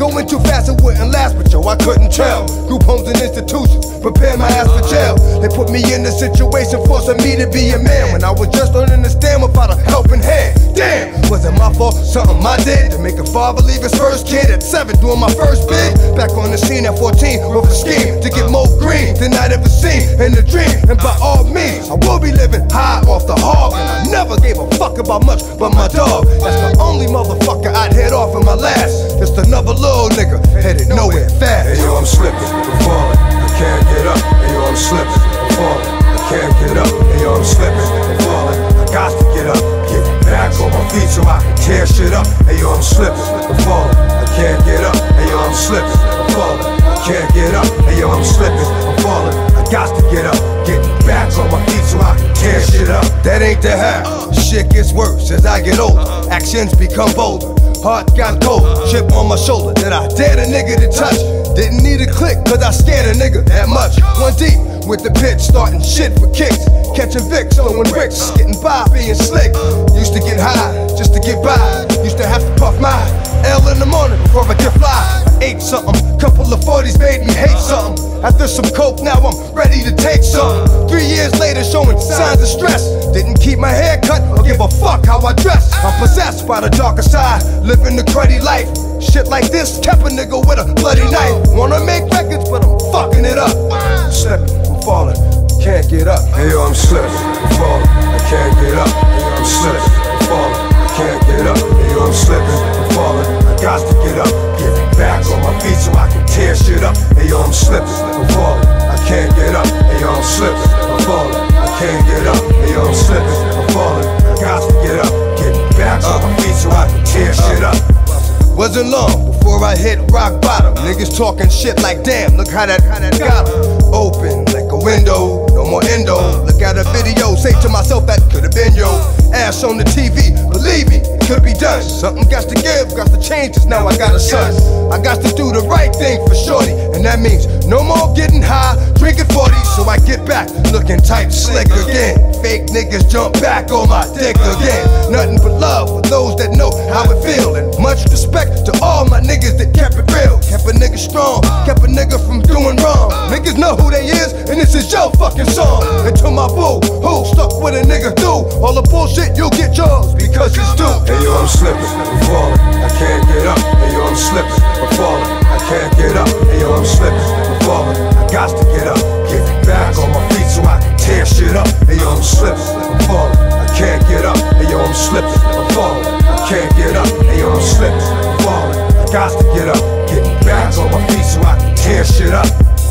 Going too fast, it wouldn't last, but yo, I couldn't tell. Group homes and institutions, prepare my ass for jail. They put me in a situation, forcing me to be a man, when I was just learning to stand without a helping hand. Damn, was it my fault? Something I did to make a father leave his first kid at 7, doing my first bid. Back on the scene at 14 with a scheme to get more green than I'd ever seen in a dream. And by all means, I will be living high off the hog. And I never gave a fuck about much but my dog. That's the only motherfucker I'd hit off in my last. Just another little nigga headed nowhere fast. Hey yo, I'm slipping, I'm falling, I can't get up. Hey yo, I'm slipping, I'm falling, I can't get up. Hey yo, I'm slipping, I'm falling, I got to get up. Get back on my feet so I can tear shit up. Hey yo, I'm slipping, I'm falling, I can't get up. Hey yo, I'm slipping, I'm falling, I can't get up. Hey yo, I'm slipping, I'm falling, I got to get up. Get back on my feet so I can tear shit up. That ain't the half. Shit gets worse as I get older. Actions become bolder. Heart got cold, chip on my shoulder that I dared a nigga to touch. Didn't need a click, cause I scared a nigga that much. One deep with the pitch, starting shit for kicks. Catching Vicks, throwing bricks, getting by, being slick. Used to get high, just to get by. Used to have to puff my L in the morning before I get fly. I ate something, couple of 40s made me hate something. After some coke, now I'm ready to take something. 3 years later, showing signs of stress. Didn't keep my hair cut or give a fuck how I dress. I'm possessed by the darker side, living the cruddy life. Shit like this kept a nigga with a bloody knife. Wanna make records, but I'm fucking it up. I'm slipping, I'm falling, can't get up. Hey yo, I'm slipping, I'm falling, I can't get up. Hey yo, I'm slipping, I'm falling, I can't get up. Hey yo, I'm slipping, I'm falling, I got to get up. Get back on my feet so I can tear shit up. Hey yo, I'm slipping, I'm falling, I can't get up. Hey yo, I'm slipping, I'm falling, I can't get up. Hey yo, I'm slipping, I'm falling, I got to get up. Get back on my feet so I can tear shit up. Wasn't long before I hit rock bottom. Niggas talking shit like damn, look how that got 'em. Open like a window, no more endo. Look at a video, say to myself that could've been yo. Ass on the TV, believe me, it could be done. Something got to give, got to change, cause now I got a son. I got to do the right thing for shorty, and that means no more getting high, drinking 40, so I get back looking tight, slick again. Fake niggas jump back on my dick again. Nothing but love for those that know how it feel, and much respect to all my niggas that kept it real. Kept a nigga strong, kept a nigga from doing wrong. Niggas know who they is, and this is your fucking song. And to my boo, who stuck with a nigga through all the bullshit, you'll get yours because it's due. Hey yo, I'm slipping, I'm falling, I can't get up. Hey yo, I'm slipping, I'm falling, I can't get up. Hey yo, I'm slipping, I'm falling, I got to get up. Get back on my feet so I can tear shit up. Hey yo, I'm slipping, I'm falling, I can't get up. Hey yo, I'm slipping, I'm falling, I can't get up. Hey yo, I'm slipping, I'm falling, I got to get up. Get back on my feet so I can tear shit up.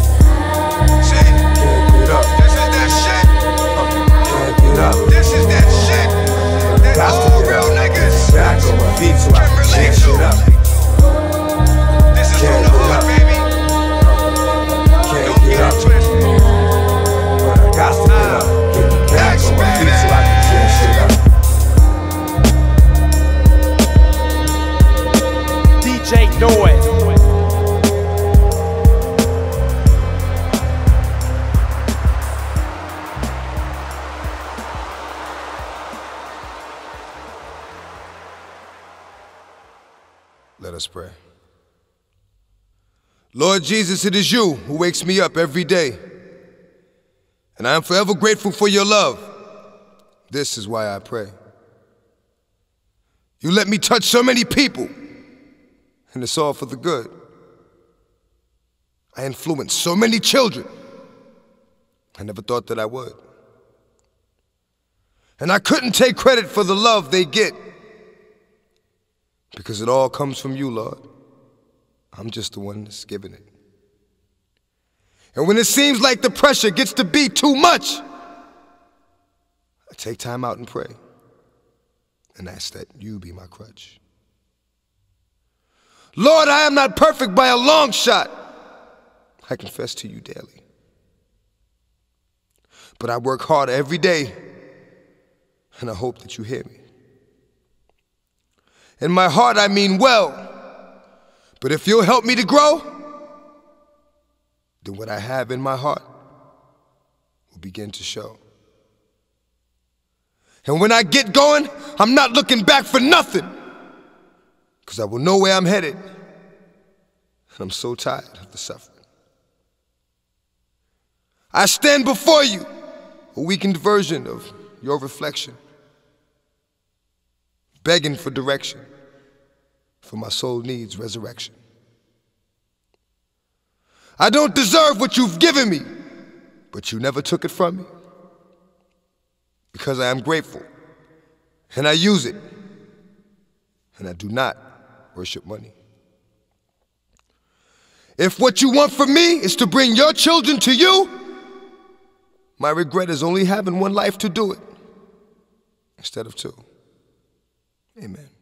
See? Can't get up. This is that shit. Can't get up. This is that shit. That all real niggas Back on my feet so I can can tear relate shit up. to. This is from the hood, baby. Can't Don't get get up. it twisted. But I got to get up. Get back on my feet so I can tear shit up. DJ Noise. Let us pray. Lord Jesus, it is you who wakes me up every day, and I am forever grateful for your love. This is why I pray. You let me touch so many people, and it's all for the good. I influenced so many children. I never thought that I would. And I couldn't take credit for the love they get, because it all comes from you, Lord. I'm just the one that's giving it. And when it seems like the pressure gets to be too much, I take time out and pray and ask that you be my crutch. Lord, I am not perfect by a long shot. I confess to you daily. But I work hard every day, and I hope that you hear me. In my heart, I mean well, but if you'll help me to grow, then what I have in my heart will begin to show. And when I get going, I'm not looking back for nothing, because I will know where I'm headed, and I'm so tired of the suffering. I stand before you, a weakened version of your reflection, begging for direction, for my soul needs resurrection. I don't deserve what you've given me, but you never took it from me, because I am grateful, and I use it, and I do not worship money. If what you want from me is to bring your children to you, my regret is only having one life to do it instead of two. Amen.